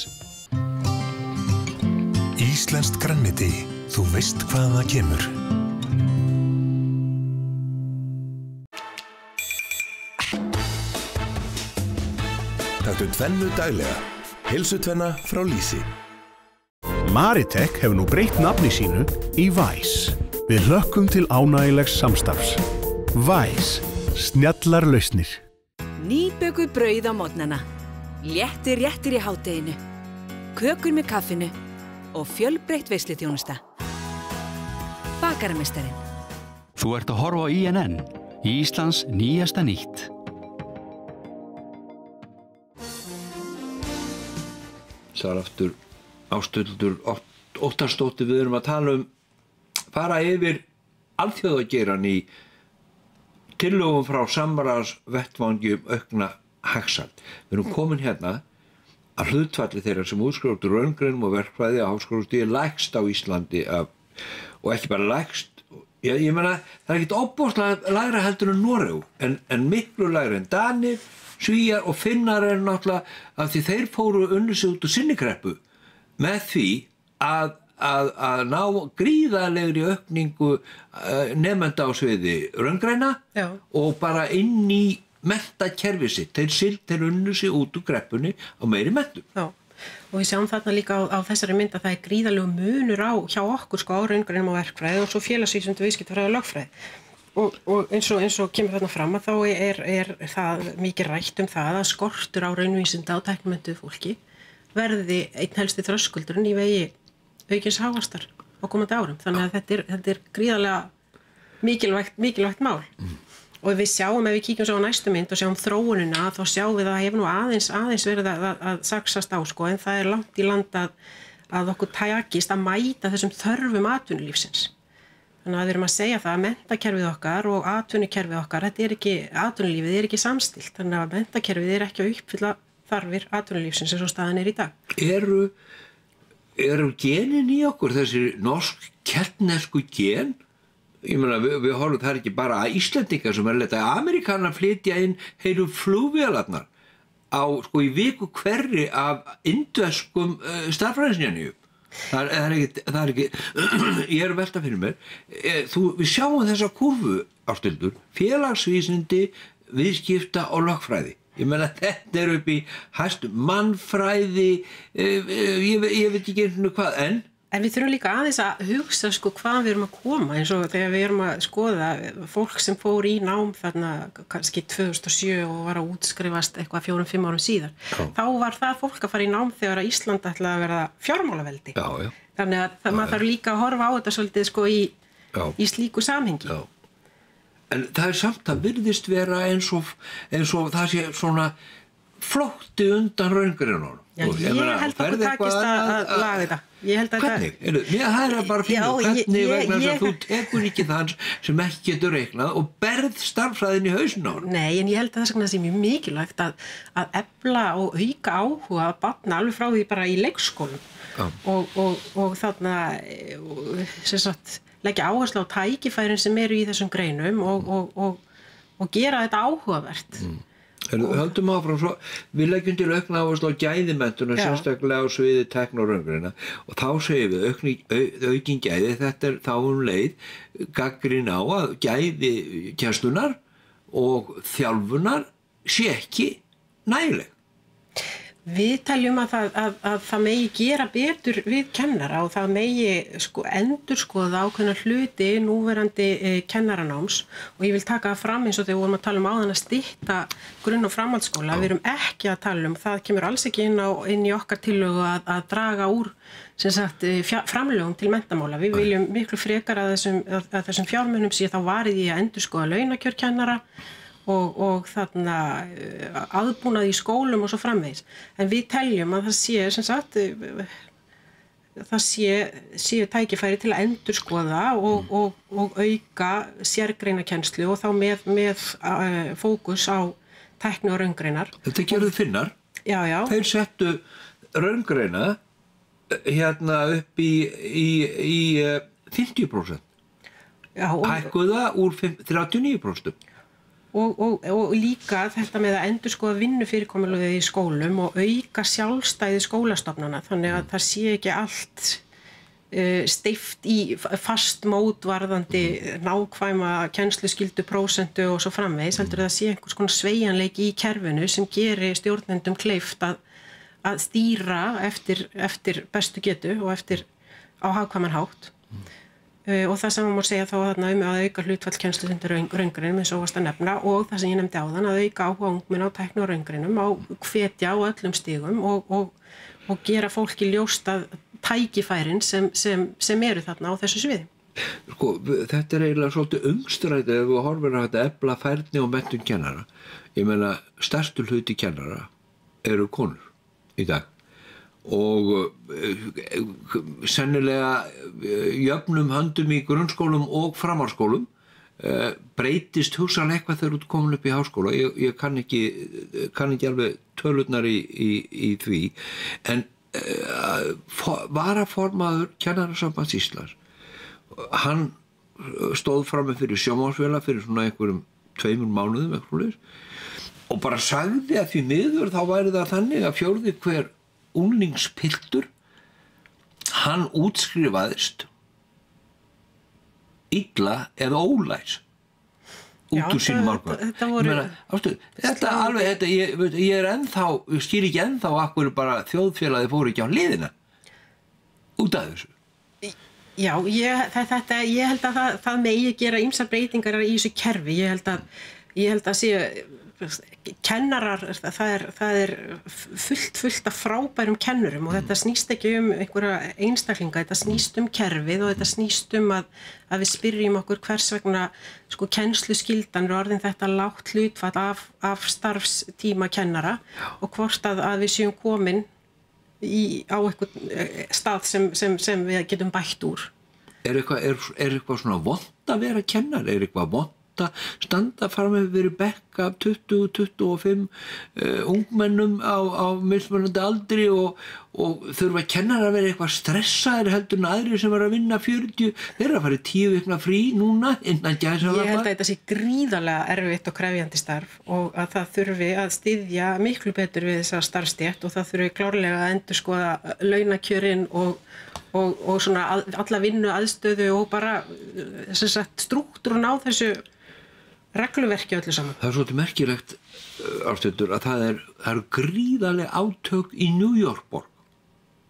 Íslenskt grænmeti, þú veist hvað það kemur. Taktu tvennu daglega. Heilsutvenna frá Lýsi. Maritek hefur nú breytt nafni sínu í Væs. Við hlökkum til ánægilegs samstarfs. Væs, snjallar lausnir. Nýbökuð brauð á morgnana, léttir réttir í hádeginu, kökur með kaffinu og fjölbreytt veisluþjónusta. Bakarameistarinn. Þú ert að horfa á INN, Íslands nýjasta nýtt. Það er aftur Ásthildur Óttarsdóttir, við erum að tala fara yfir alþjóðageirann í tillögum frá samráðsvettvangi aukna hagsæld. Við erum komin hérna að hlutfalli þeirra sem útskrifast úr raungreinum og verkfræði á háskólastigi lægst á Íslandi og ekki bara lægst. Ég meina, það ekkert ofboðslega lægra heldur en Noreg en miklu lægra en Danir, Svíar og Finnar náttúrulega af því þeir fóru unnu sig út úr sinni kreppu með því að ná gríðarlegri aukningu nemenda á sviði raungreina og bara inn í menntakerfi sitt. Þeir unnu sig út úr kreppunni á meiri menntun. Já, og við sjáum þarna líka á þessari mynd að það er gríðarlegu munur hjá okkur á raungreinum og verkfræði og svo félagsvísindi, viðskiptafræði og lögfræði. Og eins og kemur þarna fram að þá er það mikið rætt það að skortur á raunvísinda og tæknimenntuðu fólki verði einn helsti þröskuldurinn í vegi aukins hagvaxtar á komandi árum. Þannig að þetta er gríðarlega mikilvægt mál. Og við sjáum, ef við kíkjum svo á næstu mynd og sjáum þróunina, þá sjáum við að það hefur nú aðeins verið að saxast á, en það er langt í land að okkur takist að mæta þessum þörfum atvinnulífsins. Þannig að við erum að segja það að menntakerfið okkar og atvinnukerfið okkar, atvinnulífið er ekki samstillt. Þannig að menntakerfið er ekki að uppfylla þarfir atvinnulífsins eins og staðan er í dag. Eru genin í okkur, þessi norsk-keltnesku gen? Ég meina, við horfum það ekki bara að Íslendingar sem leta Amerikanar flytja inn heilu flugvélarnar í viku hverri af indverskum starffræðisnjánjum. Það er ekki, ég er að velta fyrir mér, við sjáum þessa kurvu, Ásthildur, félagsvísindi, viðskipta og lögfræði. Ég meina, þetta upp í hæstu mannfræði, ég veit ekki einu hvað, En við þurfum líka aðeins að hugsa sko hvað við erum að koma eins og þegar við erum að skoða fólk sem fór í nám þarna kannski 2007 og var að útskrifast eitthvað 4-5 árum síðar. Já. Þá var það fólk að fara í nám þegar að Ísland ætlaði að verða fjármálaveldi. Já. Þannig að maður þarf líka að horfa á þetta svolítið sko í slíku samhengi. Já. En það samt að virðist vera eins og það sé svona flótti undan raungrinunum. Já, ég held að það takist að laga þetta. Hvernig? Það bara að finna hvernig vegna þess að þú tekur ekki þann sem ekki getur reiknað og berð starffræðin í hausinn á hann. Nei, en ég held að það sé mjög mikilvægt að efla og auka áhuga að barna alveg frá því bara í leikskólum og þarna sem sagt leggja áherslu á tækifærin sem eru í þessum greinum og gera þetta áhugavert. Höldum áfram svo, við leggjum til aukna áherslu á gæðimenntuna, sérstaklega á sviði tækni og raungrina og þá segjum við aukin gæði, þetta þá leið gagnrýni á að gæði kennslunar og þjálfunar sé ekki nægileg. Við teljum að það megi gera betur við kennara og það megi endurskoða ákveðna hluti núverandi kennaranáms og ég vil taka það fram eins og þegar við vorum að tala áðan að stytta grunn- og framhaldsskóla. Við erum ekki að tala það kemur alls ekki inn í okkar tillögu að draga úr sem sagt framlögum til menntamála. Við viljum miklu frekar að þessum fjármunum sé þá varið í að endurskoða launakjör kennara og þarna aðbúnað í skólum og svo framvegis. En við teljum að það sé sem sagt það séu tækifæri til að endurskoða og auka sérgreinakennslu og þá með fókus á tækni og raungreinar. Þetta gerðu Finnar. Já. Þeir settu raungreina upp í 50%. Já. Hækkuða úr 39%. Og líka þetta með að endurskoða vinnufyrirkomulagið í skólum og auka sjálfstæði skólastofnana þannig að það sé ekki allt steypt í fast mótvarðandi nákvæma kennsluskyldu prósentu og svo framvegis heldur það sé einhvers konar sveigjanleiki í kerfinu sem gerir stjórnendum kleift að stýra eftir bestu getu og á hagkvæman hátt. Og það sem má segja þá þarna að auka hlutfall kennslustundi raungrinum eins og varst að nefna og það sem ég nefndi áðan að auka áhuga ungmenna á tækni og raungrinum á hvetja á öllum stigum og gera fólki ljóst að tækifærin sem eru þarna á þessu sviði. Sko, þetta eiginlega svolítið umstrætið ef við horfum að þetta efla færni og menntun kennara. Ég meina, stærstu hluti kennara eru konur í dag. Og sennilega jöfnum höndum í grunnskólum og framhaldsskólum breytist hugsanlega eitthvað þegar þú komin upp í háskóla. Ég kann ekki alveg tölurnar í því en varaformaður Kennarasambands Íslands hann stóð frammi fyrir sjónvarpsvélar fyrir svona einhverjum 2 mánuðum og bara sagði að því miður þá væri það þannig að 4. hver unglingspiltur hann útskrifaðist illa eða ólæs út úr sínum málkvæðum. Ég skil ekki ennþá akkur bara þjóðfélagið fóru ekki á hliðina út af þessu. Já, ég held að það megi gera ýmsar breytingar í þessu kerfi. Ég held að sé kennarar, það er fullt af frábærum kennurum og þetta snýst ekki einhverja einstaklinga, þetta snýst kerfið og þetta snýst að við spyrjum okkur hvers vegna kennsluskyldan er orðin þetta lágt hlutfall af starfstíma kennara og hvort að við séum komin á einhvern stað sem við getum bætt úr. Er eitthvað svona vont að vera kennar? Er eitthvað vont að standa fram með bekk af 20-25 ungmennum á mismunandi aldri og þurfa kennarar að vera eitthvað stressaðir heldur en aðrir sem var að vinna 40 þeir að fara 10 vikna frí núna innan gæsa. Ég held að þetta sé gríðarlega erfitt og krefjandi starf og að það þurfi að styðja miklu betur við þessa starfstétt og það þurfi klárlega að endurskoða launakjörin og svona alla vinnu aðstöðu og bara strúktúrun á þessu regluverki öllu saman. Það svolítið merkilegt Ásthildur að það eru gríðarleg átök í New York borg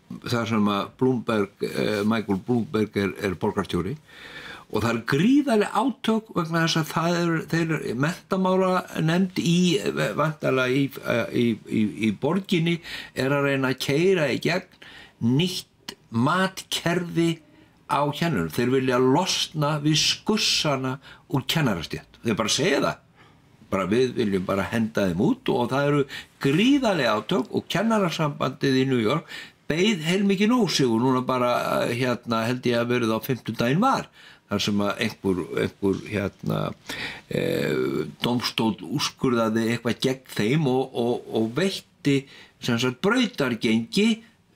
þar sem að Michael Bloomberg er borgarstjóri og það gríðarleg átök vegna þess að þeir menntamála nefnd vantarlega í borginni að reyna að keyra í gegn nýtt matkerfi á kennurum. Þeir vilja losna við skussana úr kennarastétt. Þeir bara segja það. Við viljum bara henda þeim út og það eru gríðarleg átök og kennarasambandið í New York beið heilmikið nósigur núna bara held ég að verið á 5. daginn var þar sem að einhver dómstóll úrskurðaði eitthvað gegn þeim og veitti sem sagt brautargengi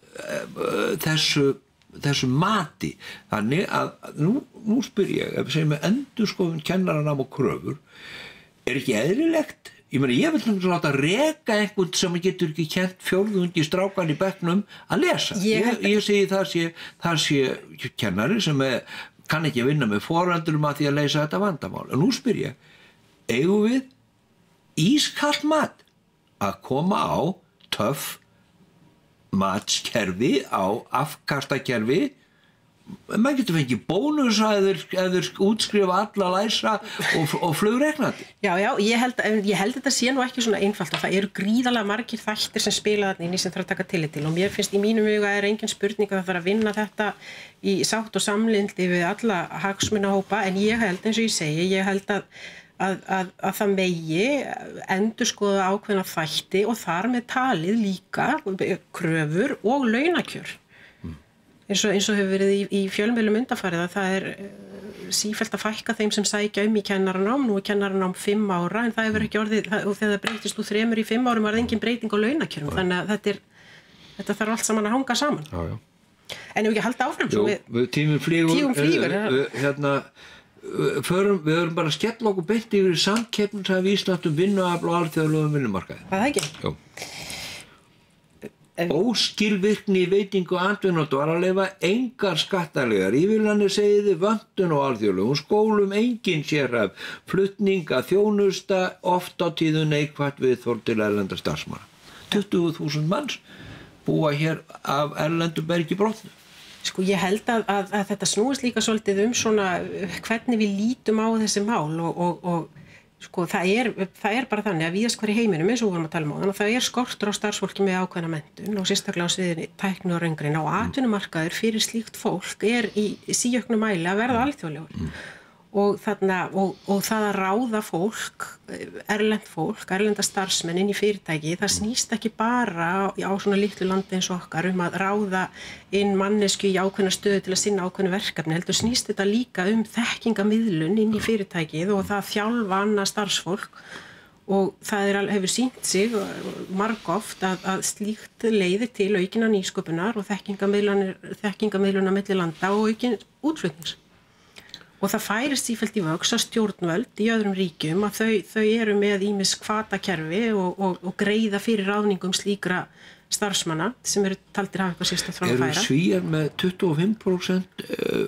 þessu mati. Þannig að nú spyr ég, ef við segjum með endurskoðun kennaranám og kröfur, ekki eðlilegt? Ég vil láta reka einhvern sem getur ekki kent fjórðungi strákan í bekknum að lesa. Ég segi það sé kennari sem kann ekki að vinna með foreldurum að því að leysa þetta vandamál. En nú spyr ég, eigum við ískalt mat að koma á töff matskerfi, á afkastakerfi? Maður getur fengið bónus að þeir útskrifa alla læsa og flugreiknandi. Já, ég held þetta sé nú ekki svona einfalt og það eru gríðarlega margir þættir sem spila þarna inn í sem þarf að taka tillit til og mér finnst í mínum huga engin spurning að það þarf að vinna þetta í sátt og samlyndi við alla hagsmunahópa en ég held eins og ég segi, ég held að það megi endurskoða ákveðna þætti og þar með talið líka kröfur og launakjör. Eins og hefur verið í fjölmiðlum undanfarið að það sífellt að fækka þeim sem sækja í kennaranám. Nú kennaranám 5 ára en það hefur ekki orðið, og þegar það breytist úr 3 í 5 árum var engin breyting á launakjörum. Þannig að þetta þarf allt saman að hanga saman. Já. En ef ekki halda áfram svo tíminn flýgur. Við höfum bara að skella okkur beint yfir í samkeppnishæfi Íslands vinnuafl og alþjóðlegum vinnumarkaði. Það ekki? Jú. Óskilvirkni í veitingu atvinnótt var að leyfa engar skattalegar. Ívilnanir segiði vöntun á alþjóðlegum skólum, engin sérhæf, flutninga, þjónusta, oft á tíðu neikvætt viðhorf til erlenda starfsmanna. 20.000 manns búa hér af erlendu bergi brotnu. Sko ég held að þetta snúist líka svolítið svona hvernig við lítum á þessi mál og sko það er bara þannig að víðast hvar í heiminum eins og við vorum að tala um á þannig að það skortur á starfsfólki með ákveðna menntun og sérstaklega á sviðinni tækni og raungreina og atvinnumarkaður fyrir slíkt fólk í síauknum mæli að verða alþjóðlegur og það að ráða fólk, erlenda starfsmenn inn í fyrirtæki, það snýst ekki bara á svona litlu landi eins og okkar að ráða inn mannesku í ákveðna stöðu til að sinna ákveðnu verkefni, heldur snýst þetta líka þekkingamíðlun inn í fyrirtækið og það þjálfa annað starfsfólk og það hefur sýnt sig margoft að slíkt leiðir til aukinna nýsköpunar og þekkingamíðlunar milli landa og aukin útflutnings. Og það færist sífellt í vöx að stjórnvöld í öðrum ríkjum að þau eru með ýmis hvatakerfi og greiða fyrir ráðningum slíkra starfsmanna sem eru taldir hafa eitthvað sérstakt fram að færa. Svíar með 25%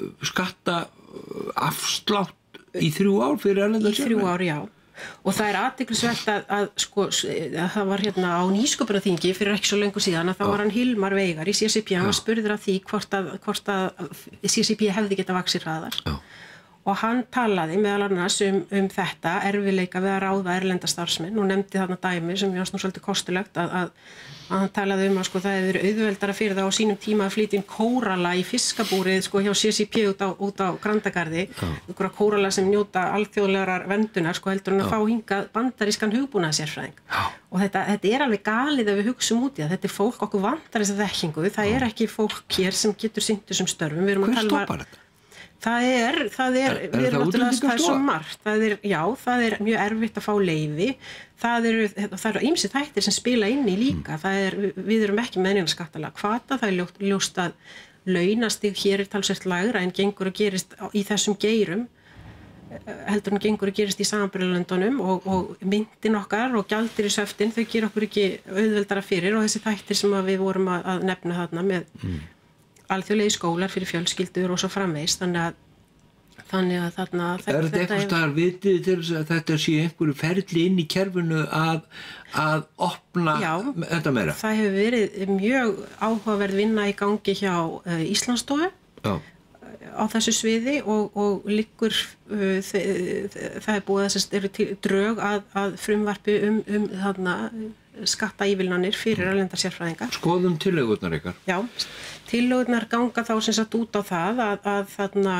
skattaafslátt í 3 ár fyrir erlenda sérmenn? Í 3 ár, já. Og það athyglisvert að það var á nýsköpunarþingi fyrir ekki svo löngu síðan að það var hann Hilmar Veigar í CCP, hann var spurður af því hvort að CCP hefði getað vaxið hraðar. Og hann talaði meðal annars um þetta erfiðleika við að ráða erlenda starfsmenn og nefndi þarna dæmi sem ég var svolítið kostulegt að hann talaði um að það hefði verið auðveldara fyrir það á sínum tíma að flytja inn kórala í fiskabúrið hjá CCP út á Grandagarði, einhverja kórala sem njóta alþjóðlegar verndunar heldur hann að fá hingað bandarískan hugbúnaðarsérfræðing. Og þetta alveg galið ef við hugsum út í það. Þetta fólk, okkur vantar þessa þekkingu, það ekki fólk hér sem getur sinnt þessum störfum. Hver stoppar þetta? Það er svo margt. Það er mjög erfitt að fá leyfi. Það eru ýmsir þættir sem spila inn í líka. Við erum ekki með neina skattalega hvata. Það er ljóst að launastig hér talsvert lægra en gengur að gerist í þessum geirum. Heldur en gengur að gerist í samanburðarlöndunum og myndin okkar og gjaldeyrishöftin, þau gera okkur ekki auðveldara fyrir og þessi þættir sem við vorum að nefna þarna með alþjóðlegir skólar fyrir fjölskyldur og svo framvegis, þannig að Þannig að þarna... Er þetta eitthvað staðar vitið til þess að þetta sé einhverju ferli inn í kerfinu að opna þetta meira? Það hefur verið mjög áhugaverð vinna í gangi hjá Íslandsstofu á þessu sviði og liggur það er búið að eru til drög að frumvarpi þarna skattaívilnanir fyrir erlendar sérfræðinga. Skoðum tillögurnar ykkar. Já, tillögurnar ganga þá sem sagt út á það að þarna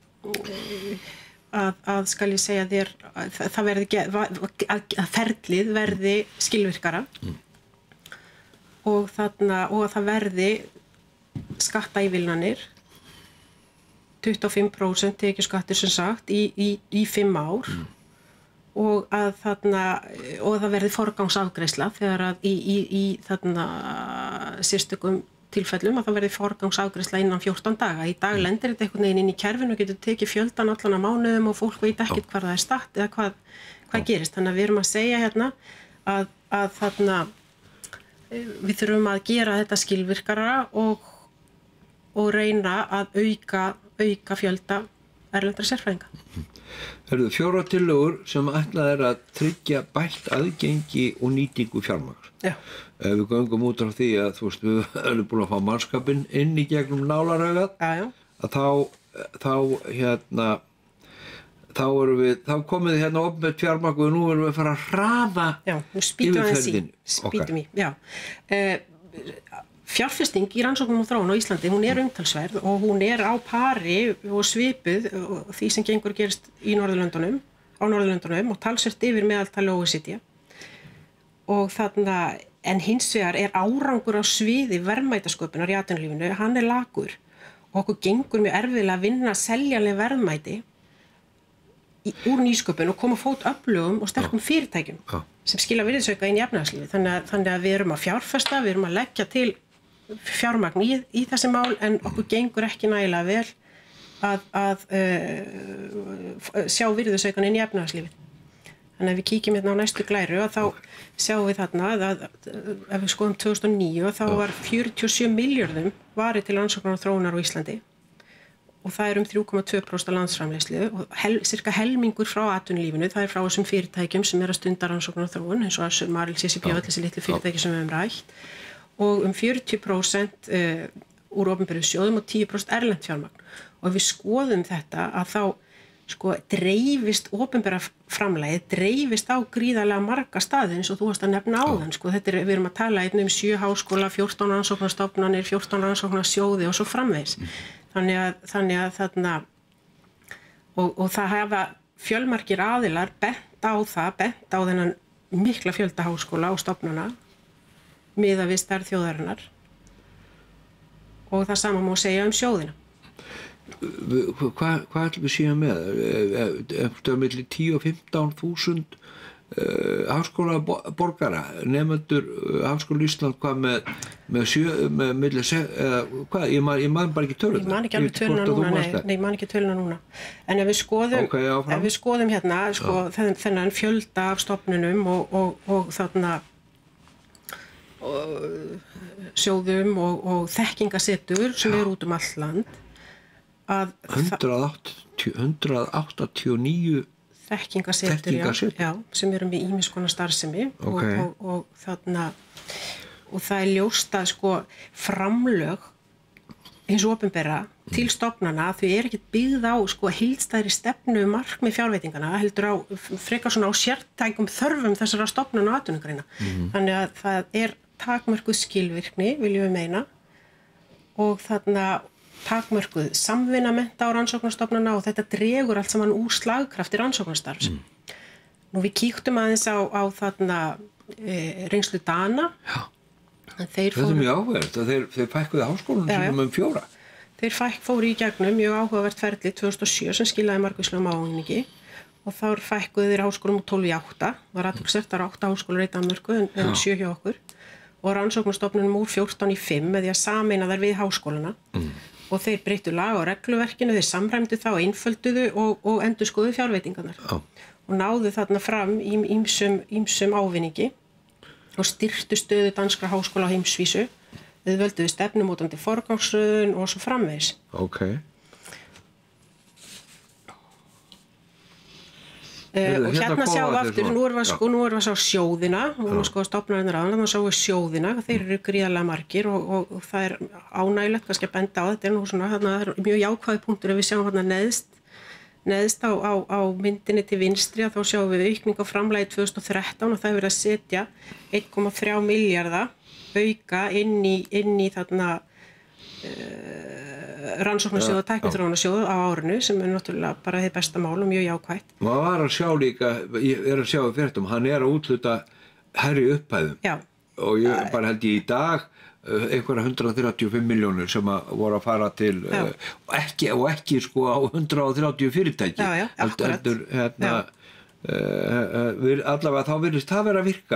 að skal ég segja þér það verði að ferlið verði skilvirkara og að það verði skattaívilnanir 25% tekjuskattur sem sagt í 5 ár og að það verði forgangsafgreiðsla þegar að í þarna sérstökum tilfellum að það verði forgangsafgreiðsla innan 14 daga. Í dag lendir þetta einhvern veginn inn í kerfinu og getur tekið fjöldan allan að mánuðum og fólk veit ekkert hvar það er statt eða hvað gerist. Þannig að við erum að segja hérna að þarna við þurfum að gera þetta skilvirkara og reyna að auka fjölda erlendra sérfræðinga. Það eru 4 tillögur sem ætlað að tryggja bætt aðgengi og nýtingu fjármagns. Já. Ef við göngum út á því að þú veist við erum búin að fá mannskapinn inn í gegnum nálaraugat að þá komið þið hérna opinbert fjármagn og nú erum við að fara að hraða spýtum í. Fjárfesting í rannsóknum og þróun á Íslandi, hún er umtalsverð og hún er á pari og svipuð því sem gengur gerist í Norðurlöndunum og talsvert yfir meðaltali OECD. Og þarna, en hins vegar er árangur á sviði verðmætasköpunar í atvinnulífinu, hann er lagur og okkur gengur mjög erfiðlega að vinna seljanleg verðmæti úr nýsköpun og koma fót öflugum og sterkum fyrirtækjum sem skila virðisauka inn í efnahagslífið. Þannig að við erum að fjárfesta, við erum að leggja til fjármagn í þessi mál en okkur gengur ekki nægilega vel að sjá virðisaukan inn í efnahagslífið. Þannig að við kíkjum hérna á næstu glæru og þá sjáum við þarna að ef við skoðum 2009 þá var 47 milljörðum varið til rannsóknar og þróunar á Íslandi og það er 3,2% af landsframleiðslu og cirka helmingur frá atvinnulífinu, það er frá þessum fyrirtækjum sem er að stunda rannsóknar og þróun eins og Össur, Marel, CCP og öll þessi litlu fyrirtæki sem við höfum rætt og 40% úr opinberum sjóðum og 10% erlent fjármagn og ef við skoðum þetta að þá dreifist opinbera framlagið, dreifist á gríðarlega marga staði eins og þú varst að nefna áðan. Við erum að tala um 7 háskóla, 14 rannsóknarstofnanir, 14 rannsóknarsjóði og svo framvegis. Þannig að þarna, og það hafa fjölmargir aðilar bent á þennan mikla fjölda háskóla og stofnana miðað við stærð þjóðarinnar og það sama má segja sjóðina. Hvað ætlum við síðan með? Eftir milli 10 og 15.000 háskólaborgara, nefnendur Háskóla Ísland hvað með milli hvað, ég man bara ekki töluna. Ég man ekki alveg töluna núna, nei, ég man ekki töluna núna. En ef við skoðum hérna, þennan fjölda af stofnunum og þarna sjóðum og þekkingasetur sem eru út allt land 189 þekkingasetur, já, sem eru með ýmiss konar starfsemi og þarna og það er ljóst að framlög hins opinbera til stofnana þau eru ekkert byggð á heildstæðri stefnu markmið fjárveitingana heldur á frekar svona á sértækum þörfum þessara stofnana og atvinnugreina. Þannig að það er takmörkuð skilvirkni, viljum við meina og þarna takmörkuð samvinna mennta á rannsóknarstofnana og þetta dregur allt saman úr slagkrafti rannsóknarstarfs. Nú við kíktum aðeins á þarna reynslu Dana. Þetta er mjög áhugavert að þeir fækkuðu háskólanum sem 4. Þeir fóru í gegnum mjög áhugavert ferli 2007 sem skilaði margvíslegum ávinningi og þá fækkuðu þeir háskólum úr 12 í 8. Var athyglisvert að 8 háskólar í Danmörku en 7 hjá okkur og rannsóknarstofnunum úr 14 í 5 með því að sameina þær við háskólana. Og þeir breyttu lag á regluverkinu, þeir samræmdu þá, einfölduðu og endurskoðu fjárveitingarnar. Og náðu þarna fram ýmsum ávinningi og styrktu stöðu danskra háskóla á heimsvísu. Við völduðu stefnumótandi forgangsröðun og svo framvegis. Og hérna sjáum við aftur, nú erum við að sjá sjóðina, og nú sko stofnarnir aðan, þannig að sjáum við sjóðina, þeir eru gríðarlega margir og það ánægilegt kannski að benda á, þetta nú svona, þarna það mjög jákvæði punktur ef við sjáum hérna neðst á myndinni til vinstri að þá sjáum við aukning á framlagi 2013 og það hefur verið að setja 1,3 milljarða auka inn í þarna rannsóknarsjóð og tækniþróunarsjóð á árinu sem náttúrulega bara hið besta mál og mjög jákvætt. Maður var að sjá líka, ég að sjá í fréttum, hann að úthluta hærri upphæðum. Já. Og ég bara held ég í dag einhverja 135 milljónir sem voru að fara til ekki sko á 130 fyrirtæki. Já, akkurat. Heldur, allavega þá virðist það vera að virka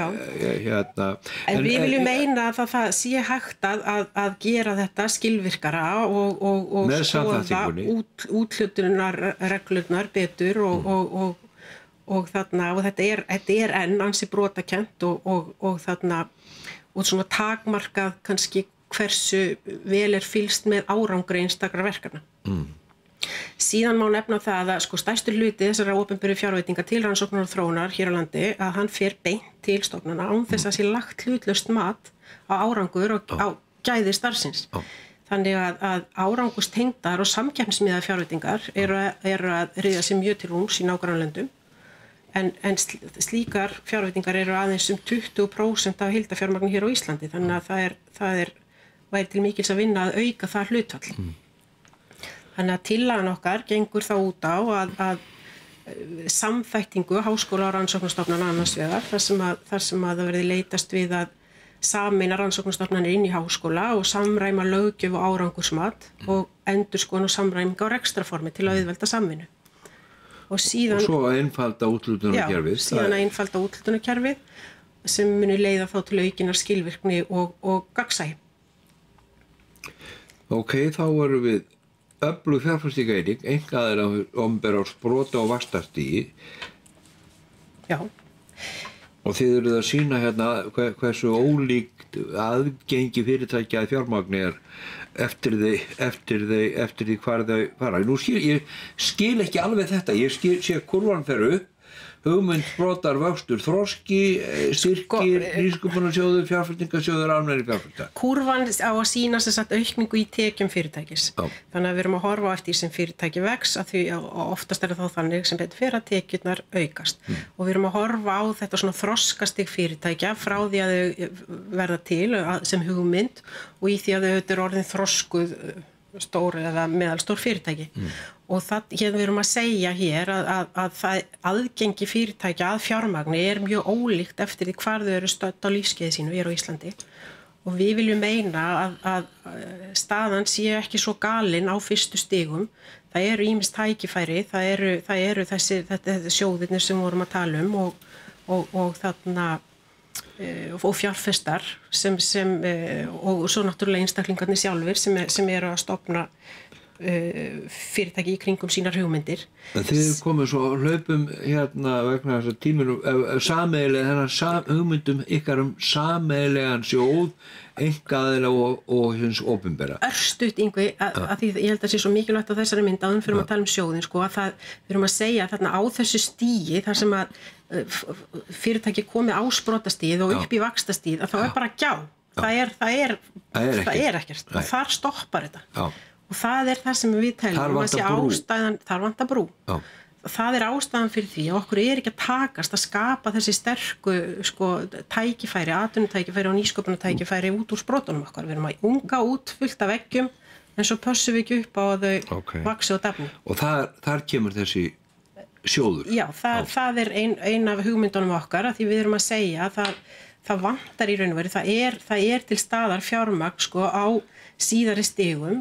en við viljum meina að það sé hægt að gera þetta skilvirkara og skoða úthlutunarreglurnar betur og þarna og þetta er enn ansi brotakent og þarna og svona takmarkað kannski hversu vel fylgst með árangri einstakra verkefna. Síðan má nefna það að sko stærstur hluti þessara opinberu fjárveitinga til rannsóknar og þróunar hér á landi að hann fer beint til stofnana án þess að sé lagt hlutlaust mat á árangur og á gæði starfsins. Þannig að árangurstengdar og samkeppnismiðaðar fjárveitingar eru að ryðja sig mjög til rúms í nágrannalöndum en slíkar fjárveitingar eru aðeins 20% af heildarfjármagni hér á Íslandi þannig að það væri til mikils að vinna að auka það hlutfall. Þannig að tillagan okkar gengur þá út á að samþættingu háskóla og rannsóknarstofnana annars vegar þar sem að það verði leitast við að sameina rannsóknarstofnanir inn í háskóla og samræma löggjöf og árangursmat og endurskoðun og samræming á rekstrarformi til að auðvelda samvinnu. Og svo að einfalda úthlutunarkerfið. Já, síðan að einfalda úthlutunarkerfið sem muni leiða þá til aukinnar skilvirkni og gagnsæi. Ok, þá erum við öflug fjárfestingaeining, einkaaðilar opinbera á sprota og vaxtarstig. Já. Og þið eruð að sýna hérna hversu ólíkt aðgengi fyrirtækja að fjármagni eftir því hvar þau fara. Nú ég skil ekki alveg þetta, ég sé kurvan fer upp, hugmynd, sprotar, vöxtur, þroski, styrkir, nýsköpunarsjóður, fjárfestingarsjóður, almennir fjárfestingar. Kurvan á að sýna sem sagt aukningu í tekjum fyrirtækis. Þannig að við erum að horfa á eftir sem fyrirtæki vex að því oftast þá þannig sem betur fyrir að tekjurnar aukast. Og við erum að horfa á þetta svona þroskastig fyrirtækja frá því að þau verða til sem hugmynd og í því að þau eru orðin þroskuð stór eða meðalstór fyrirtæki. Og það við erum að segja hér að það aðgengi fyrirtækja að fjármagni mjög ólíkt eftir því hvar þau eru stödd á lífskeiði sínu hér á Íslandi. Og við viljum meina að staðan sé ekki svo galin á fyrstu stigum. Það eru ýmis tækifæri, það eru þessi sjóðirnir sem vorum að tala og þarna og fjárfestar og svo náttúrulega einstaklingarnir sjálfir sem eru að stofna fyrirtæki í kringum sínar hugmyndir. Þið komið svo hlaupum hérna vegna þess að tíminum sameiginlega þennan hugmyndum ykkar sameiginlegan sjóð einkaaðila og hins opinbera. Örstutt Yngvi, að því ég held að sé svo mikilvægt á þessari mynd áður fyrir að tala sjóðin sko, að við erum að segja að þarna á þessu stígi þar sem að fyrirtæki komið á sprotastíð og upp í vaxtastíð að þá bara gjá. Það er ekkert. Þar stoppar þetta. Já. Og það það sem við teljum að sé ástæðan, þar vantar brú. Já. Það ástæðan fyrir því að okkur ekki að takast að skapa þessi sterku tækifæri, atvinnutækifæri og nýsköpunartækifæri út úr sprotunum okkar. Við erum að unga út fullt af veggjum en svo pössum við ekki upp á að þau vaxi og dafni. Og þar kemur þessi sjóður? Já, það ein af hugmyndunum okkar að því við erum að segja að það vantar í raun og veru, það til staðar fjármagn á síðari stigum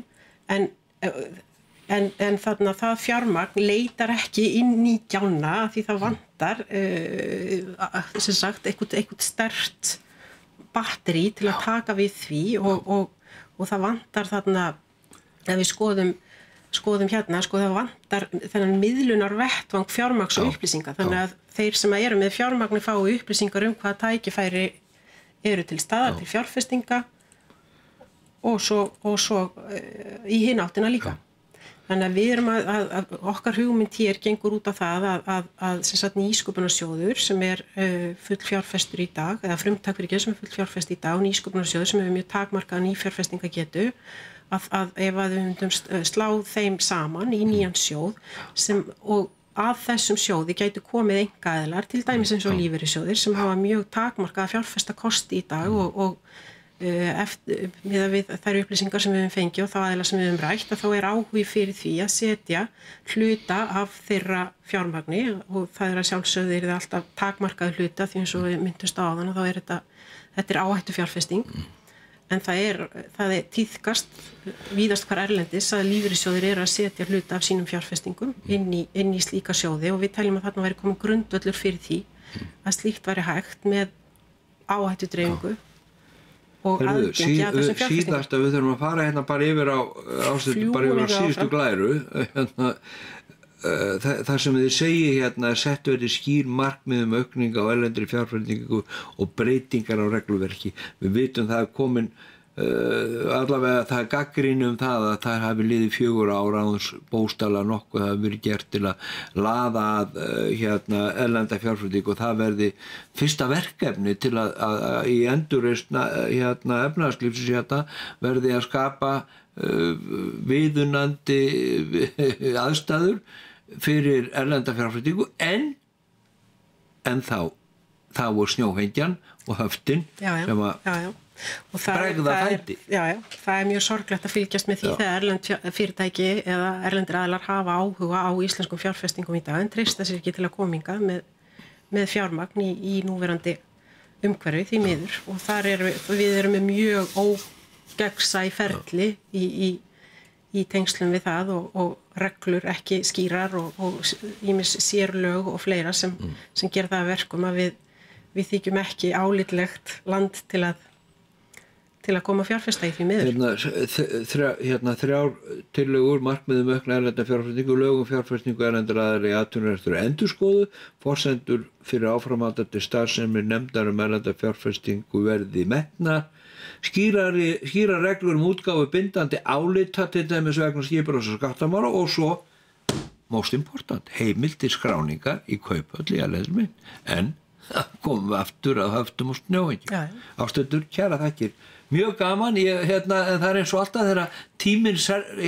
en þarna það fjármagn leitar ekki inn í gjána því það vantar sem sagt eitthvað sterkt batteri til að taka við því og það vantar þarna ef við skoðum hérna það vantar þennan miðlunar vettvang fjármagns og upplýsinga þannig að þeir sem eru með fjármagni fái upplýsingar hvaða tækifæri eru til staðar til fjárfestinga og svo í hinn áttina líka. Þannig að við erum að okkar hugmynd hér gengur út á það að sem sagt nýsköpunarsjóður sem fullfjárfestur í dag, eða frumtakfyrirgjöf sem full fjárfest í dag, og nýsköpunarsjóður sem hefur mjög takmarkað nýfjárfestingagetu, að ef að við myndum slá þeim saman í nýjan sjóð og að þessum sjóði gætu komið einkaaðilar, til dæmis eins og lífeyrissjóðir sem hafa mjög takmarkað fjárfestakosti í dag og miðað við þær upplýsingar sem við höfum fengið og þá aðila sem við höfum rætt, að þá áhugi fyrir því að setja hluta af þeirra fjármagni, og það að sjálfsögðu yrði alltaf takmarkað hluta, því eins og við myndumst á áðan, og þá þetta áhættu fjárfesting. En það tíðkast víðast hvar erlendis að lífeyrissjóðir að setja hluta af sínum fjárfestingum inn í slíka sjóði, og við teljum að þarna væri komin grundvöllur fyrir því að slíkt væri hægt með áhættudreifingu og aðgengi að þessum fjárfestingum. Síðast að við þurfum að fara hérna bara yfir á síðustu glæru, það sem þið segi hérna að sett verði skýr markmið aukninga á erlendri fjárfestingu og breytingar á regluverki. Við vitum það komin allavega það gagnrýni það að það hafi liðið 4 ár áður bókstaflega nokkuð hafi verið gert til að laða að erlenda fjárfestingu, og það verði fyrsta verkefni til að í endurreisn efnahagslífsins verði að skapa viðunandi aðstæður fyrir erlenda fjárfestingu, en þá voru snjóhengjan og höftin sem að bregða fæti. Það mjög sorglegt að fylgjast með því þegar erlend fyrirtæki eða erlendir aðilar hafa áhuga á íslenskum fjárfestingum í dag en treysta sér ekki til að koma hingað með fjármagn í núverandi umhverfi því miður, og við erum með mjög ógegnsæ ferli í tengslum við það og reglur ekki skýrar og ýmis sérlög og fleira sem gera það að verkum að við þykjum ekki álitlegt land til að koma fjárfesta í því miður. Þrjár tillögur, markmiðum aukna erlenda fjárfestingu, lögum fjárfestingu erlendra aðila í atvinnurekstri endurskoðu, forsendur fyrir áframhaldandi starfsemi nefndar erlenda fjárfestingu verði metnar, skýra reglur útgáfu bindandi álita til dæmis vegna skipulags- og skattamála, og svo most important, heimild til skráningar í kauphöll í erlendri mynt. En komum við aftur að höftum og snjóhengjum. Ástundur, kæra þakkir. Mjög gaman, en það eins og alltaf þegar tíminn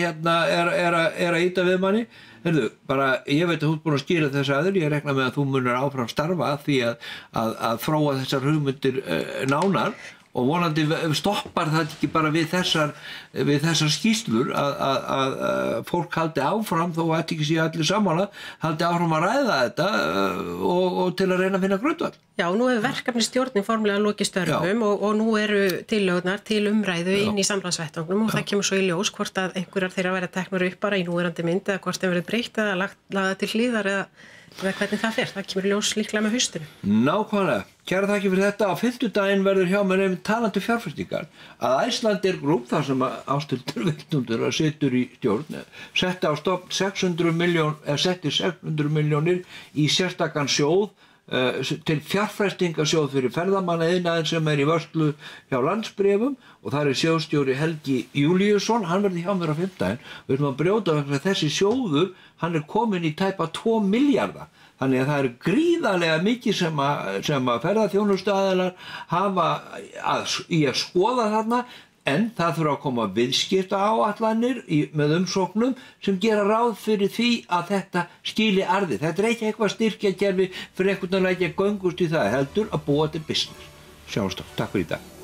að ýta við manni. Ég veit að þú ert búin að skýra þess aður, ég rekna með að þú munir áfram starfa að því að þróa þessar hugmyndir nánar, og vonandi stoppar það ekki bara við þessar skýrslur að fólk haldi áfram, þó að ekki sé allir sammála, haldi áfram að ræða þetta og til að reyna að finna grundvall. Já, nú hefur verkefnisstjórnin formlega lokið störfum og nú eru tillögurnar til umræðu inn í samráðsvettvangnum, og það kemur svo í ljós hvort að einhverjar þeirra verða teknar upp bara í núverandi mynd, eða hvort þeim verður breytt eða lagða til hlíðar eða hvernig það fer. Það kemur í ljós líklega með haustinu. Nákvæmlega. Kæra þakki fyrir þetta. Á 50-daginn verður hjá mér talandi fjárfestingar að Icelandair Group, þar sem Ásthildur Vilmundur situr í stjórn, setti á stofn 600 milljónir í sérstakan sjóð til fjárfestingasjóð fyrir ferðamannaiðnaðinn sem í vörslu hjá Landsbréfum, og það sjóðstjóri Helgi Júlíusson, hann verði hjá mér á 50-daginn. Við erum að brjóta vegna þessi sjóður, hann komin í tæpa 2 milljarða. Þannig að það gríðarlega mikið sem að ferðaþjónustuaðilar hafa í að skoða þarna, en það þurfa að koma viðskiptaáætlanir með umsóknum sem gera ráð fyrir því að þetta skili arði. Þetta ekki eitthvað styrkjakerfi fyrir einhvern veginn að ekki að göngust í það, heldur að búa til business. Sjáumst þá. Takk fyrir í dag.